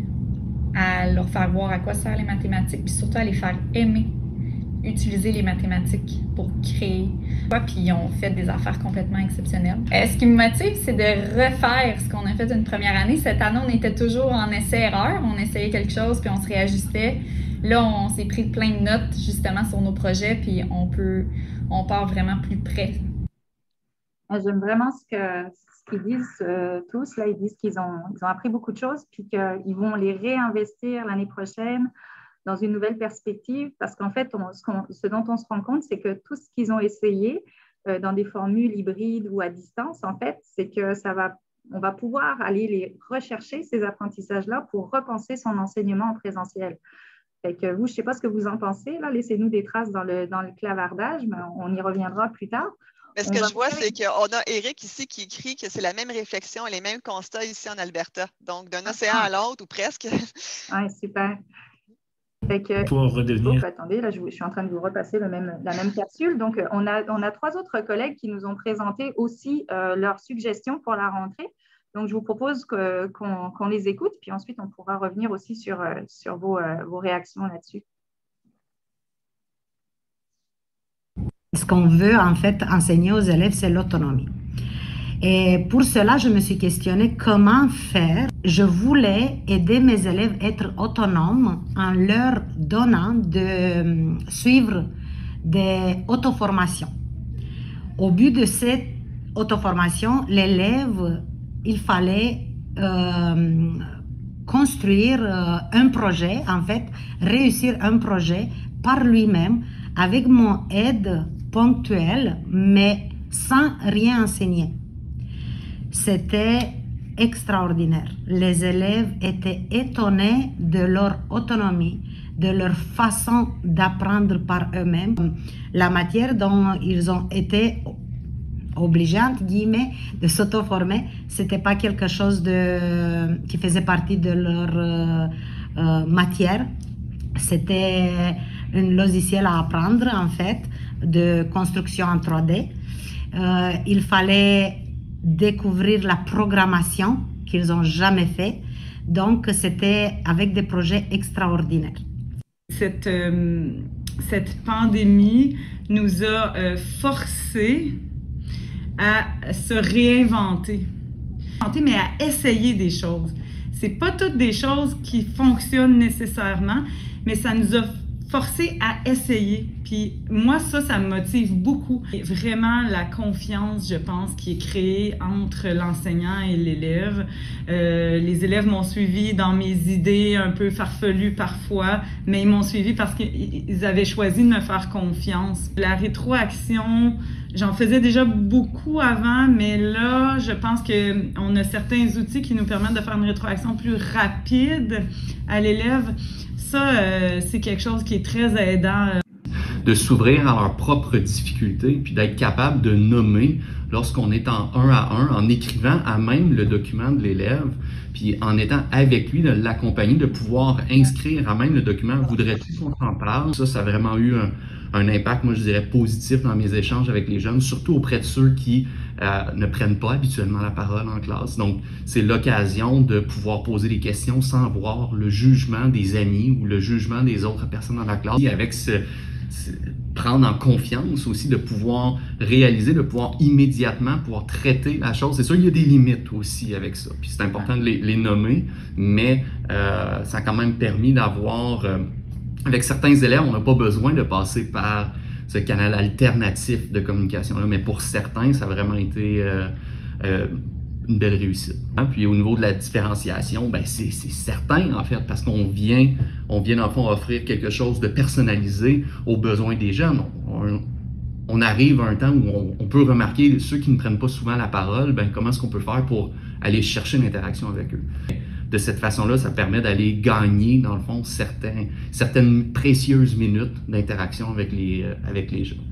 à leur faire voir à quoi servent les mathématiques, puis surtout à les faire aimer utiliser les mathématiques pour créer. Puis ils ont fait des affaires complètement exceptionnelles. Euh, ce qui me motive, c'est de refaire ce qu'on a fait une première année. Cette année, on était toujours en essai-erreur. On essayait quelque chose, puis on se réajustait. Là, on s'est pris plein de notes, justement, sur nos projets, puis on peut, on part vraiment plus près. J'aime vraiment ce que ce qu'ils disent euh, tous. Là, ils disent qu'ils ont, ils ont appris beaucoup de choses, puis qu'ils vont les réinvestir l'année prochaine dans une nouvelle perspective, parce qu'en fait, on, ce, qu'on, ce dont on se rend compte, c'est que tout ce qu'ils ont essayé euh, dans des formules hybrides ou à distance, en fait, c'est que ça va, on va pouvoir aller les rechercher, ces apprentissages-là, pour repenser son enseignement en présentiel. Fait que vous, je ne sais pas ce que vous en pensez, là, laissez-nous des traces dans le, dans le clavardage, mais on y reviendra plus tard. Mais ce que je vois, c'est qu'on a Eric ici qui écrit que c'est la même réflexion et les mêmes constats ici en Alberta. Donc, d'un océan à l'autre, ou presque. Oui, super. Fait que, pour redevenir. Oh, attendez, là, je, je suis en train de vous repasser le même, la même capsule. Donc, on a, on a trois autres collègues qui nous ont présenté aussi euh, leurs suggestions pour la rentrée. Donc, je vous propose que, qu'on, qu'on les écoute, puis ensuite, on pourra revenir aussi sur, euh, sur vos, euh, vos réactions là-dessus. Ce qu'on veut, en fait, enseigner aux élèves, c'est l'autonomie. Et pour cela, je me suis questionnée comment faire. Je voulais aider mes élèves à être autonomes en leur donnant de suivre des auto-formations. Au but de cette auto-formation, l'élève, il fallait euh, construire euh, un projet, en fait, réussir un projet par lui-même avec mon aide ponctuelle, mais sans rien enseigner. C'était extraordinaire. Les élèves étaient étonnés de leur autonomie, de leur façon d'apprendre par eux-mêmes. La matière dont ils ont été obligés, entre guillemets, de s'auto-former, ce n'était pas quelque chose de, qui faisait partie de leur euh, euh, matière. C'était un logiciel à apprendre, en fait, de construction en trois D. Euh, il fallait découvrir la programmation qu'ils n'ont jamais fait. Donc, c'était avec des projets extraordinaires. Cette, euh, cette pandémie nous a euh, forcés à se réinventer, mais à essayer des choses. C'est pas toutes des choses qui fonctionnent nécessairement, mais ça nous a forcés à essayer. Puis moi, ça, ça me motive beaucoup. Et vraiment, la confiance, je pense, qui est créée entre l'enseignant et l'élève. Euh, les élèves m'ont suivi dans mes idées un peu farfelues parfois, mais ils m'ont suivi parce qu'ils avaient choisi de me faire confiance. La rétroaction, j'en faisais déjà beaucoup avant, mais là, je pense qu'on a certains outils qui nous permettent de faire une rétroaction plus rapide à l'élève. Ça, euh, c'est quelque chose qui est très aidant. De s'ouvrir à leurs propres difficultés, puis d'être capable de nommer lorsqu'on est en un à un, en écrivant à même le document de l'élève, puis en étant avec lui, de l'accompagner, de pouvoir inscrire à même le document. Voudrais-tu qu'on s'en parle? Ça, ça a vraiment eu un, un impact, moi je dirais, positif dans mes échanges avec les jeunes, surtout auprès de ceux qui euh, ne prennent pas habituellement la parole en classe. Donc, c'est l'occasion de pouvoir poser des questions sans avoir le jugement des amis ou le jugement des autres personnes dans la classe. Et avec ce, prendre en confiance aussi, de pouvoir réaliser, de pouvoir immédiatement pouvoir traiter la chose. C'est sûr, il y a des limites aussi avec ça, puis c'est important de les, les nommer, mais euh, ça a quand même permis d'avoir, euh, avec certains élèves, on n'a pas besoin de passer par ce canal alternatif de communication-là, mais pour certains, ça a vraiment été euh, euh, une belle réussite. Puis au niveau de la différenciation, ben c'est certain en fait, parce qu'on vient, on vient dans le fond offrir quelque chose de personnalisé aux besoins des jeunes. On, on arrive à un temps où on, on peut remarquer ceux qui ne prennent pas souvent la parole, ben comment est-ce qu'on peut faire pour aller chercher une interaction avec eux. De cette façon-là, ça permet d'aller gagner, dans le fond, certains, certaines précieuses minutes d'interaction avec les, euh, avec les jeunes.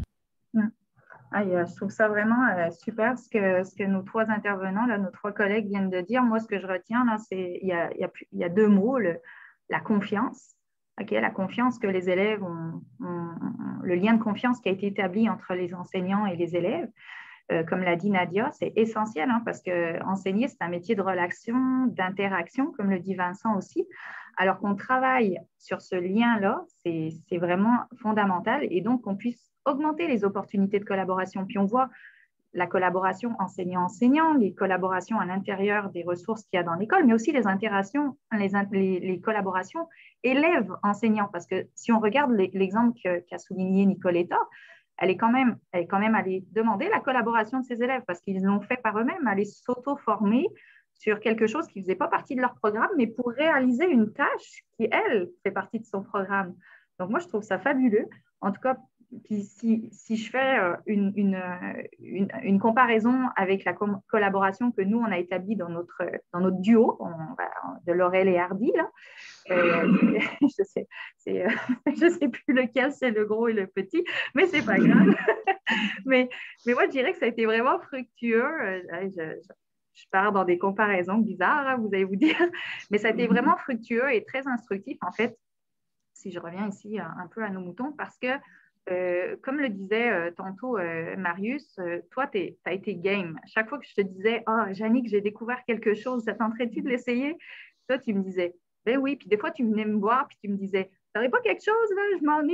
Ah, je trouve ça vraiment euh, super ce que, ce que nos trois intervenants, là, nos trois collègues viennent de dire. Moi, ce que je retiens, là, c'est il y a, il y a, il y a deux mots, le, la confiance. Okay, la confiance que les élèves ont, ont, le lien de confiance qui a été établi entre les enseignants et les élèves. Euh, comme l'a dit Nadia, c'est essentiel hein, parce qu'enseigner, c'est un métier de relation, d'interaction, comme le dit Vincent aussi. Alors qu'on travaille sur ce lien-là, c'est vraiment fondamental et donc qu'on puisse augmenter les opportunités de collaboration. Puis on voit la collaboration enseignant-enseignant, les collaborations à l'intérieur des ressources qu'il y a dans l'école, mais aussi les interactions, les, les, les collaborations élèves-enseignants. Parce que si on regarde l'exemple qu'a souligné Nicoletta, elle est quand même, elle est quand même allée demander la collaboration de ses élèves parce qu'ils l'ont fait par eux-mêmes, aller s'auto-former sur quelque chose qui ne faisait pas partie de leur programme, mais pour réaliser une tâche qui, elle, fait partie de son programme. Donc, moi, je trouve ça fabuleux. En tout cas, puis si, si je fais une, une, une, une comparaison avec la co collaboration que nous, on a établie dans notre, dans notre duo on, de Laurel et Hardy, là, euh, je sais, c'est, euh, je sais plus lequel, c'est le gros et le petit, mais c'est pas grave. mais, mais moi, je dirais que ça a été vraiment fructueux. Je, je, je pars dans des comparaisons bizarres, hein, vous allez vous dire, mais ça a été vraiment fructueux et très instructif, en fait, si je reviens ici un, un peu à nos moutons, parce que Euh, comme le disait euh, tantôt euh, Marius, euh, toi, tu as été game. Chaque fois que je te disais « Ah, oh, Jannick, j'ai découvert quelque chose, ça tenterait-tu de l'essayer ?» Toi, tu me disais « Ben oui. » Puis des fois, tu venais me voir puis tu me disais « T'aurais pas quelque chose, là? Je m'ennuie. »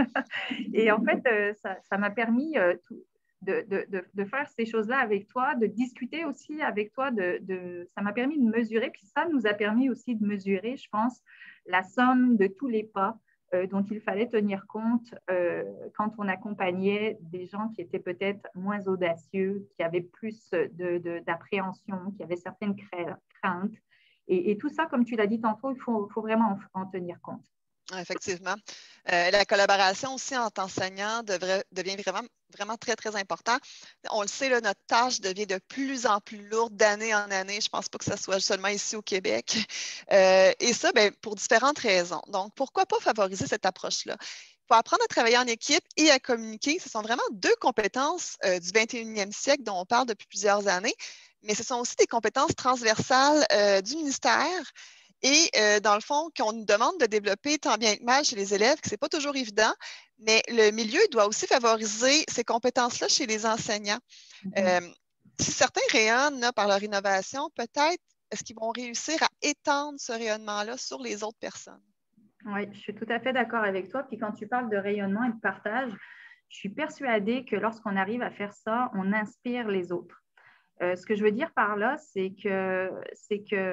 Et en fait, euh, ça m'a permis euh, tout, de, de, de, de faire ces choses-là avec toi, de discuter aussi avec toi. De, de, ça m'a permis de mesurer, puis ça nous a permis aussi de mesurer, je pense, la somme de tous les pas Euh, dont il fallait tenir compte euh, quand on accompagnait des gens qui étaient peut-être moins audacieux, qui avaient plus d'appréhension, de, de, qui avaient certaines craintes. Et, et tout ça, comme tu l'as dit tantôt, il faut, faut vraiment en, en tenir compte. Effectivement. Euh, la collaboration aussi entre enseignants devrait, devient vraiment, vraiment très, très important. On le sait, là, notre tâche devient de plus en plus lourde d'année en année. Je ne pense pas que ce soit seulement ici au Québec. Euh, et ça, bien, pour différentes raisons. Donc, pourquoi pas favoriser cette approche-là? Il faut apprendre à travailler en équipe et à communiquer. Ce sont vraiment deux compétences euh, du vingt et unième siècle dont on parle depuis plusieurs années, mais ce sont aussi des compétences transversales euh, du ministère. Et euh, dans le fond, qu'on nous demande de développer tant bien que mal chez les élèves, que ce n'est pas toujours évident, mais le milieu doit aussi favoriser ces compétences-là chez les enseignants. Mm-hmm. euh, si certains rayonnent là, par leur innovation, peut-être est-ce qu'ils vont réussir à étendre ce rayonnement-là sur les autres personnes? Oui, je suis tout à fait d'accord avec toi. Puis quand tu parles de rayonnement et de partage, je suis persuadée que lorsqu'on arrive à faire ça, on inspire les autres. Euh, ce que je veux dire par là, c'est que, c'est que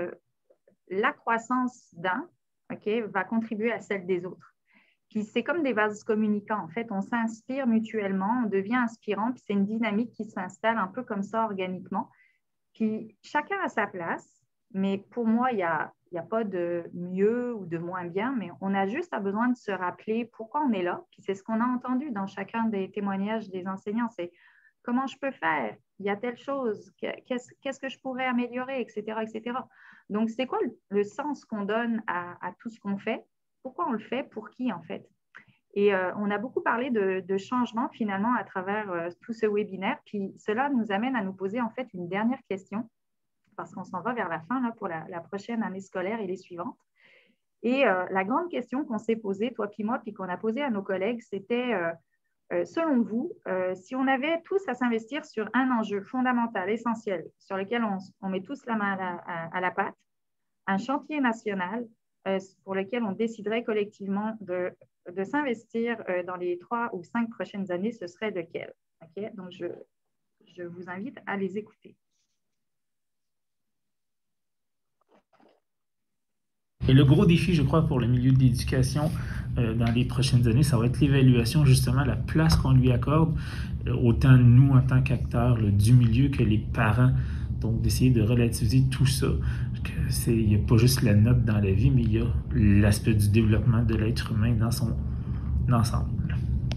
la croissance d'un okay, va contribuer à celle des autres. Puis c'est comme des vases communicants. En fait, on s'inspire mutuellement, on devient inspirant, puis c'est une dynamique qui s'installe un peu comme ça organiquement. Puis chacun a sa place, mais pour moi, il n'y a, il n'y a pas de mieux ou de moins bien, mais on a juste besoin de se rappeler pourquoi on est là. Puis c'est ce qu'on a entendu dans chacun des témoignages des enseignants, c'est comment je peux faire? Il y a telle chose, qu'est-ce qu'est-ce que je pourrais améliorer, et cetera, et cetera. Donc, c'est quoi le, le sens qu'on donne à, à tout ce qu'on fait? Pourquoi on le fait? Pour qui, en fait? Et euh, on a beaucoup parlé de, de changement, finalement, à travers euh, tout ce webinaire. Puis, cela nous amène à nous poser, en fait, une dernière question, parce qu'on s'en va vers la fin, là, pour la, la prochaine année scolaire et les suivantes. Et euh, la grande question qu'on s'est posée, toi puis moi, puis qu'on a posée à nos collègues, c'était... Euh, Euh, selon vous, euh, si on avait tous à s'investir sur un enjeu fondamental, essentiel, sur lequel on, on met tous la main à la, à, à la pâte, un chantier national euh, pour lequel on déciderait collectivement de de s'investir euh, dans les trois ou cinq prochaines années, ce serait lequel? Okay? Donc, je, je vous invite à les écouter. Et le gros défi, je crois, pour le milieu de l'éducation euh, dans les prochaines années, ça va être l'évaluation, justement, la place qu'on lui accorde, euh, autant nous en tant qu'acteurs là, du milieu que les parents. Donc, d'essayer de relativiser tout ça. Il n'y a pas juste la note dans la vie, mais il y a l'aspect du développement de l'être humain dans son ensemble.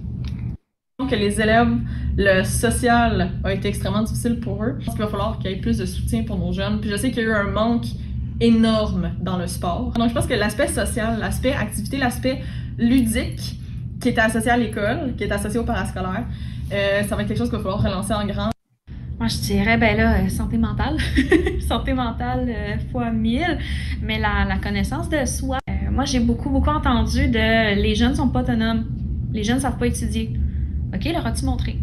Que les élèves, le social a été extrêmement difficile pour eux. Je pense qu'il va falloir qu'il y ait plus de soutien pour nos jeunes. Puis je sais qu'il y a eu un manque énorme dans le sport. Donc je pense que l'aspect social, l'aspect activité, l'aspect ludique qui est associé à l'école, qui est associé au parascolaire, euh, ça va être quelque chose qu'il va falloir relancer en grand. Moi, je dirais, ben là, santé mentale. santé mentale euh, fois mille, mais la, la connaissance de soi. Euh, moi, j'ai beaucoup, beaucoup entendu de les jeunes sont pas autonomes, les jeunes savent pas étudier. OK, leur as-tu montré?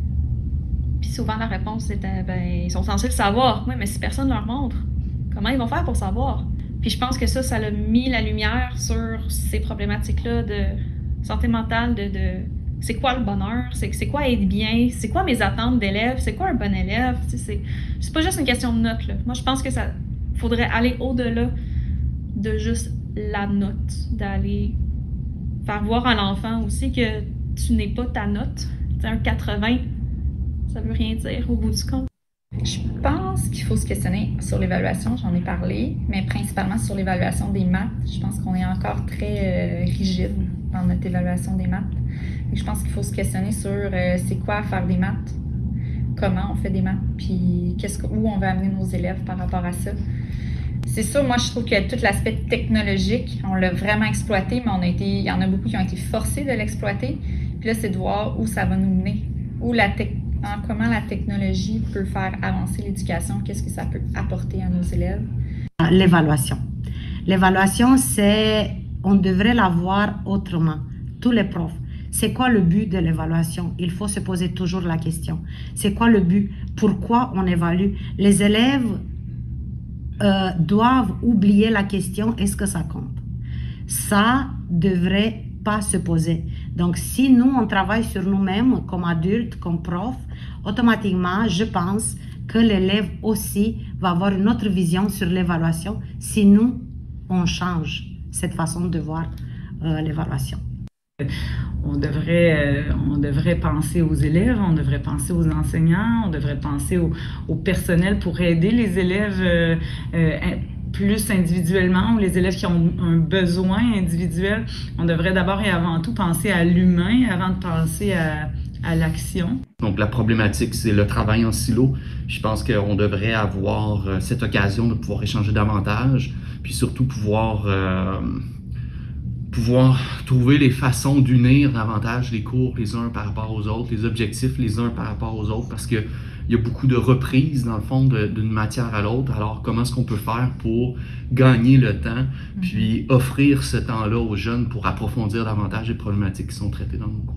Puis souvent, la réponse était, ben, ils sont censés le savoir. Oui, mais si personne leur montre, comment ils vont faire pour savoir? Puis je pense que ça, ça a mis la lumière sur ces problématiques-là de santé mentale, de, de c'est quoi le bonheur, c'est, c'est quoi être bien, c'est quoi mes attentes d'élève, c'est quoi un bon élève. Tu sais, c'est, c'est pas juste une question de notes, là. Moi, je pense que ça faudrait aller au-delà de juste la note, d'aller faire voir à l'enfant aussi que tu n'es pas ta note. T'sais, un quatre-vingts, ça veut rien dire au bout du compte. Je pense qu'il faut se questionner sur l'évaluation, j'en ai parlé, mais principalement sur l'évaluation des maths. Je pense qu'on est encore très euh, rigide dans notre évaluation des maths. Et je pense qu'il faut se questionner sur euh, c'est quoi faire des maths, comment on fait des maths, puis qu'est-ce que, où on va amener nos élèves par rapport à ça. C'est sûr, moi, je trouve que tout l'aspect technologique, on l'a vraiment exploité, mais on a été, il y en a beaucoup qui ont été forcés de l'exploiter. Puis là, c'est de voir où ça va nous mener, où la te- hein, comment la technologie peut faire avancer l'éducation, qu'est-ce que ça peut apporter à nos élèves. L'évaluation. L'évaluation, c'est, on devrait la voir autrement. Tous les profs. C'est quoi le but de l'évaluation? Il faut se poser toujours la question. C'est quoi le but? Pourquoi on évalue? Les élèves euh, doivent oublier la question, est-ce que ça compte? Ça devrait pas se poser. Donc, si nous, on travaille sur nous-mêmes comme adultes, comme profs, automatiquement, je pense que l'élève aussi va avoir une autre vision sur l'évaluation si nous, on change cette façon de voir euh, l'évaluation. On devrait, euh, on devrait penser aux élèves, on devrait penser aux enseignants, on devrait penser au, au personnel pour aider les élèves euh, euh, plus individuellement ou les élèves qui ont un besoin individuel. On devrait d'abord et avant tout penser à l'humain avant de penser à, à l'action. Donc la problématique, c'est le travail en silo. Je pense qu'on devrait avoir cette occasion de pouvoir échanger davantage, puis surtout pouvoir... Euh, pouvoir trouver les façons d'unir davantage les cours les uns par rapport aux autres, les objectifs les uns par rapport aux autres, parce qu'il y a beaucoup de reprises, dans le fond, d'une matière à l'autre. Alors, comment est-ce qu'on peut faire pour gagner le temps, puis offrir ce temps-là aux jeunes pour approfondir davantage les problématiques qui sont traitées dans nos cours?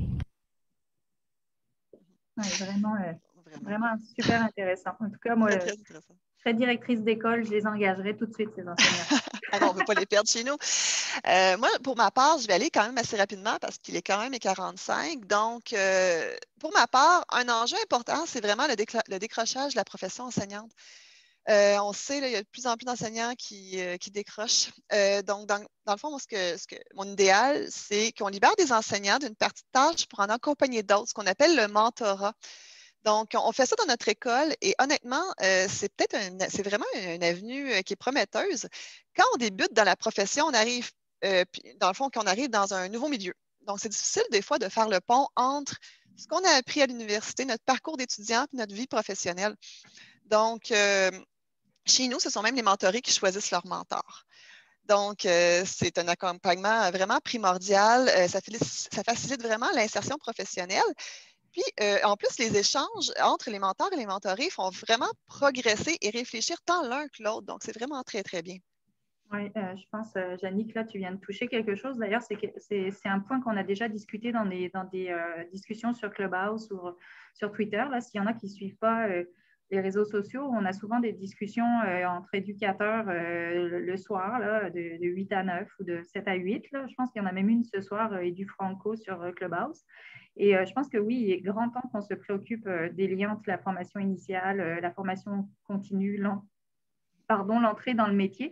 Oui, vraiment, euh, vraiment super intéressant. En tout cas, moi, très, très intéressant. Je serais directrice d'école, je les engagerais tout de suite, ces enseignants. Alors, on ne veut pas les perdre chez nous. Euh, moi, pour ma part, je vais aller quand même assez rapidement parce qu'il est quand même quarante-cinq. Donc, euh, pour ma part, un enjeu important, c'est vraiment le, le décrochage de la profession enseignante. Euh, on sait, il y a de plus en plus d'enseignants qui, euh, qui décrochent. Euh, donc, dans, dans le fond, moi, ce que, ce que, mon idéal, c'est qu'on libère des enseignants d'une partie de tâches pour en accompagner d'autres, ce qu'on appelle le mentorat. Donc, on fait ça dans notre école et honnêtement, euh, c'est peut-être un, c'est vraiment une avenue euh, qui est prometteuse. Quand on débute dans la profession, on arrive, euh, dans le fond, qu'on arrive dans un nouveau milieu. Donc, c'est difficile des fois de faire le pont entre ce qu'on a appris à l'université, notre parcours d'étudiant et notre vie professionnelle. Donc, euh, chez nous, ce sont même les mentorés qui choisissent leur mentor. Donc, euh, c'est un accompagnement vraiment primordial. Euh, ça, ça facilite vraiment l'insertion professionnelle. Puis, euh, en plus, les échanges entre les mentors et les mentorés font vraiment progresser et réfléchir tant l'un que l'autre. Donc, c'est vraiment très, très bien. Oui, euh, je pense, euh, Jannick, là, tu viens de toucher quelque chose. D'ailleurs, c'est un point qu'on a déjà discuté dans des, dans des euh, discussions sur Clubhouse ou sur Twitter. S'il y en a qui ne suivent pas euh, les réseaux sociaux, on a souvent des discussions euh, entre éducateurs euh, le, le soir, là, de, de huit à neuf ou de sept à huit. Là. Je pense qu'il y en a même une ce soir, euh, et du Franco sur euh, Clubhouse. Et euh, je pense que oui, il est grand temps qu'on se préoccupe euh, des liens entre la formation initiale, euh, la formation continue, l'en- pardon, l'entrée dans le métier.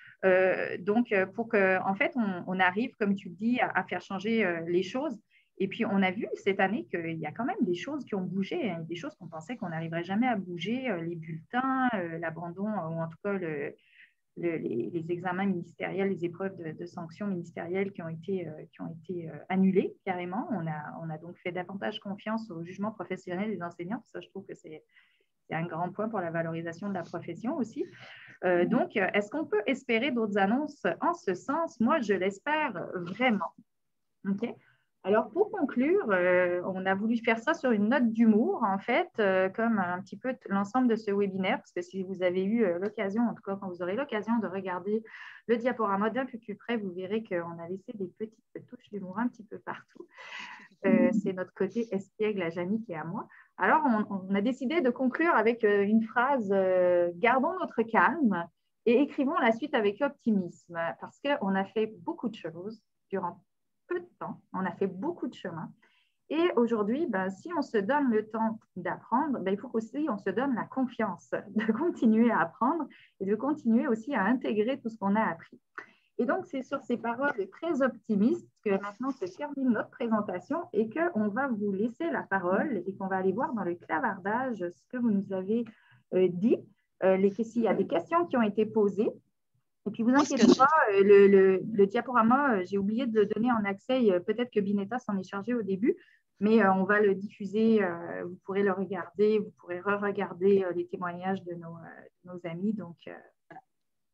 Euh, donc, euh, pour qu'en en fait, on, on arrive, comme tu le dis, à, à faire changer euh, les choses. Et puis, on a vu cette année qu'il y a quand même des choses qui ont bougé, hein, des choses qu'on pensait qu'on n'arriverait jamais à bouger, euh, les bulletins, euh, l'abandon, euh, ou en tout cas le, le, les, les examens ministériels, les épreuves de, de sanctions ministérielles qui ont été, euh, qui ont été euh, annulées carrément. On a, on a donc fait davantage confiance au jugement professionnel des enseignants. Ça, je trouve que c'est c'est un grand point pour la valorisation de la profession aussi. Euh, donc, est-ce qu'on peut espérer d'autres annonces en ce sens? Moi, je l'espère vraiment. OK? Alors, pour conclure, euh, on a voulu faire ça sur une note d'humour, en fait, euh, comme un petit peu l'ensemble de ce webinaire, parce que si vous avez eu euh, l'occasion, en tout cas, quand vous aurez l'occasion de regarder le diaporama d'un peu plus près, vous verrez qu'on a laissé des petites touches d'humour un petit peu partout. Euh, c'est notre côté espiègle à Janie qui est à moi. Alors, on, on a décidé de conclure avec euh, une phrase euh, « Gardons notre calme et écrivons la suite avec optimisme » parce qu'on a fait beaucoup de choses durant peu de temps, on a fait beaucoup de chemin. Et aujourd'hui, ben, si on se donne le temps d'apprendre, ben, il faut qu'aussi on se donne la confiance de continuer à apprendre et de continuer aussi à intégrer tout ce qu'on a appris. Et donc, c'est sur ces paroles très optimistes que maintenant se termine notre présentation et qu'on va vous laisser la parole et qu'on va aller voir dans le clavardage ce que vous nous avez euh, dit, euh, les, s'il y a des questions qui ont été posées. Et puis, vous inquiétez pas, euh, le, le, le diaporama, euh, j'ai oublié de le donner en accès. Euh, peut-être que Bineta s'en est chargé au début, mais euh, on va le diffuser. Euh, vous pourrez le regarder, vous pourrez re-regarder euh, les témoignages de nos, euh, de nos amis. Donc, euh, voilà.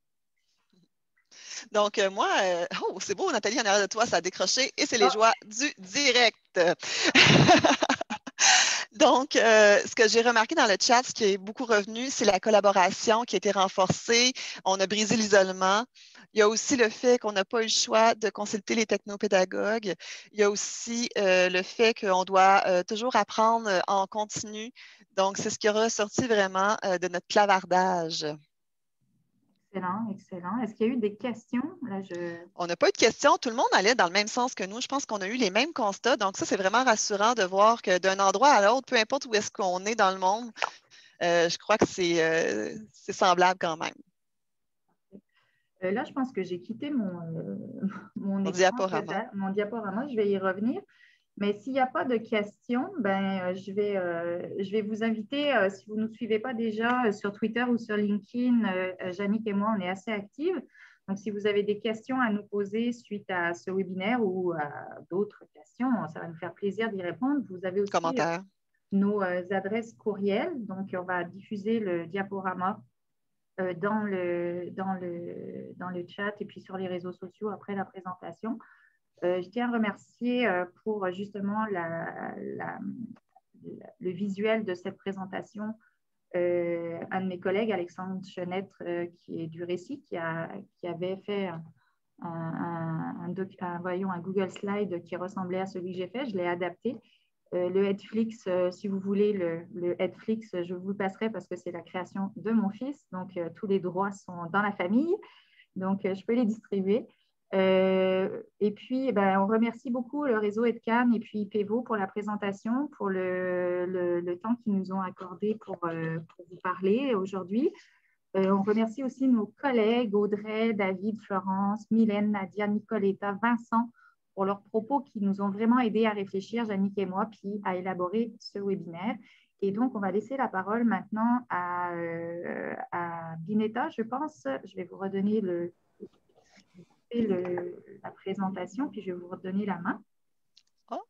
Donc, euh, moi, euh, oh, c'est beau, Nathalie, en arrière de toi, ça a décroché et c'est les joies du direct. Donc, euh, ce que j'ai remarqué dans le chat, ce qui est beaucoup revenu, c'est la collaboration qui a été renforcée. On a brisé l'isolement. Il y a aussi le fait qu'on n'a pas eu le choix de consulter les technopédagogues. Il y a aussi euh, le fait qu'on doit euh, toujours apprendre en continu. Donc, c'est ce qui est ressorti vraiment euh, de notre clavardage. Excellent, excellent. Est-ce qu'il y a eu des questions? Là, je... On n'a pas eu de questions. Tout le monde allait dans le même sens que nous. Je pense qu'on a eu les mêmes constats. Donc, ça, c'est vraiment rassurant de voir que d'un endroit à l'autre, peu importe où est-ce qu'on est dans le monde, euh, je crois que c'est euh, c'est semblable quand même. Euh, là, je pense que j'ai quitté mon, euh, mon, Mon écran, diaporama. mon diaporama. Je vais y revenir. Mais s'il n'y a pas de questions, ben, je, vais, euh, je vais vous inviter, euh, si vous ne nous suivez pas déjà euh, sur Twitter ou sur LinkedIn, euh, Jannick et moi, on est assez actives. Donc, si vous avez des questions à nous poser suite à ce webinaire ou à d'autres questions, ça va nous faire plaisir d'y répondre. Vous avez aussi Commentaires. nos euh, adresses courriels. Donc, on va diffuser le diaporama euh, dans, le, dans, le, dans le chat et puis sur les réseaux sociaux après la présentation. Euh, je tiens à remercier euh, pour justement la, la, la, le visuel de cette présentation euh, un de mes collègues, Alexandre Chenêtre, euh, qui est du Récit, qui, a, qui avait fait un, un, un, doc, un, voyons, un Google Slide qui ressemblait à celui que j'ai fait. Je l'ai adapté. Euh, le Headflix, euh, si vous voulez, le, le Headflix, je vous le passerai parce que c'est la création de mon fils. Donc, euh, tous les droits sont dans la famille. Donc, euh, je peux les distribuer. Euh, et puis, ben, on remercie beaucoup le réseau EdCan et puis Pevo pour la présentation, pour le, le, le temps qu'ils nous ont accordé pour, euh, pour vous parler aujourd'hui. Euh, on remercie aussi nos collègues Audrey, David, Florence, Mylène, Nadia, Nicoletta, Vincent pour leurs propos qui nous ont vraiment aidés à réfléchir, Jannick et moi, puis à élaborer ce webinaire. Et donc, on va laisser la parole maintenant à, euh, à Bineta, je pense. Je vais vous redonner le... Le, la présentation, puis je vais vous redonner la main. Oh.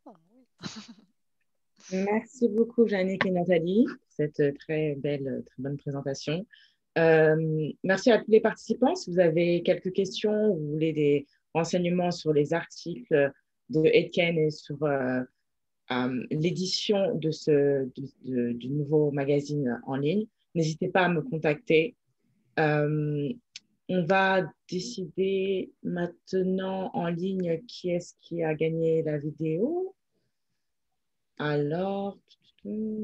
Merci beaucoup, Jannick et Nathalie, pour cette très belle, très bonne présentation. Euh, merci à tous les participants. Si vous avez quelques questions, vous voulez des renseignements sur les articles de EdCan et sur euh, euh, l'édition de ce, de, de, du nouveau magazine en ligne, n'hésitez pas à me contacter. Euh, On va décider maintenant en ligne qui est-ce qui a gagné la vidéo. Alors,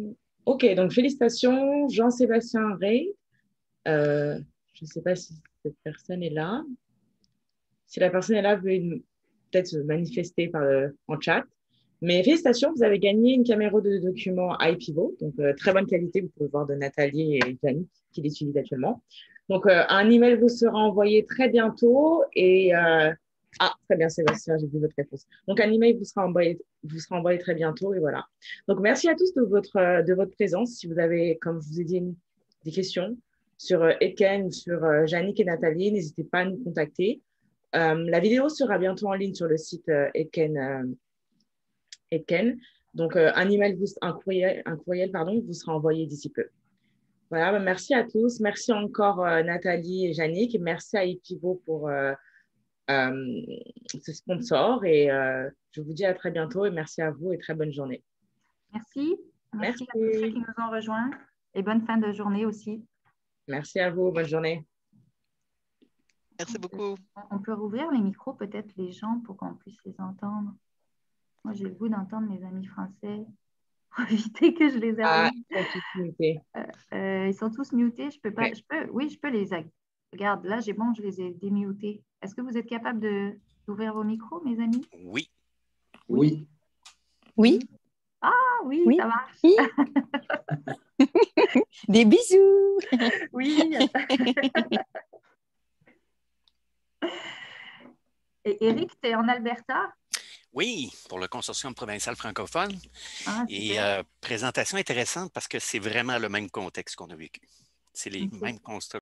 OK, donc félicitations, Jean-Sébastien Rey. Euh, je ne sais pas si cette personne est là. Si la personne est là, vous pouvez peut-être se manifester par le, en chat. Mais félicitations, vous avez gagné une caméra de document iPivot, donc euh, très bonne qualité. Vous pouvez voir de Nathalie et Yannick qui l'utilisent actuellement. Donc, euh, un email vous sera envoyé très bientôt. Et euh, ah, très bien, Sébastien, j'ai vu votre réponse. Donc, un email vous sera envoyé, vous sera envoyé très bientôt. Et voilà. Donc, merci à tous de votre, de votre présence. Si vous avez, comme je vous ai dit, des questions sur euh, Etken, sur euh, Yannick et Nathalie, n'hésitez pas à nous contacter. Euh, la vidéo sera bientôt en ligne sur le site euh, Etken. Euh, Etken. Donc, euh, un email, vous, un courriel, un courriel pardon, vous sera envoyé d'ici peu. Voilà, bah, merci à tous. Merci encore euh, Nathalie et Yannick. Merci à iPivot pour euh, euh, ce sponsor. Et euh, je vous dis à très bientôt et merci à vous et très bonne journée. Merci. Merci, merci. à tous ceux qui nous ont rejoints et bonne fin de journée aussi. Merci à vous. Bonne journée. Merci beaucoup. On peut rouvrir les micros, peut-être les gens, pour qu'on puisse les entendre. Moi, j'ai le goût d'entendre mes amis français pour éviter que je les ai. Ah, ils sont tous mutés. Euh, euh, ils sont tous mutés. Je peux pas. Okay. Je peux, oui, je peux les. Regarde, là, j'ai bon, je les ai démutés. Est-ce que vous êtes capable de d'ouvrir vos micros, mes amis? Oui. Oui. Oui. Ah oui, oui. Ça marche. Oui. Des bisous. Oui. Et Eric, tu es en Alberta? Oui, pour le consortium provincial francophone. Ah, et euh, présentation intéressante parce que c'est vraiment le même contexte qu'on a vécu. C'est les okay. mêmes constats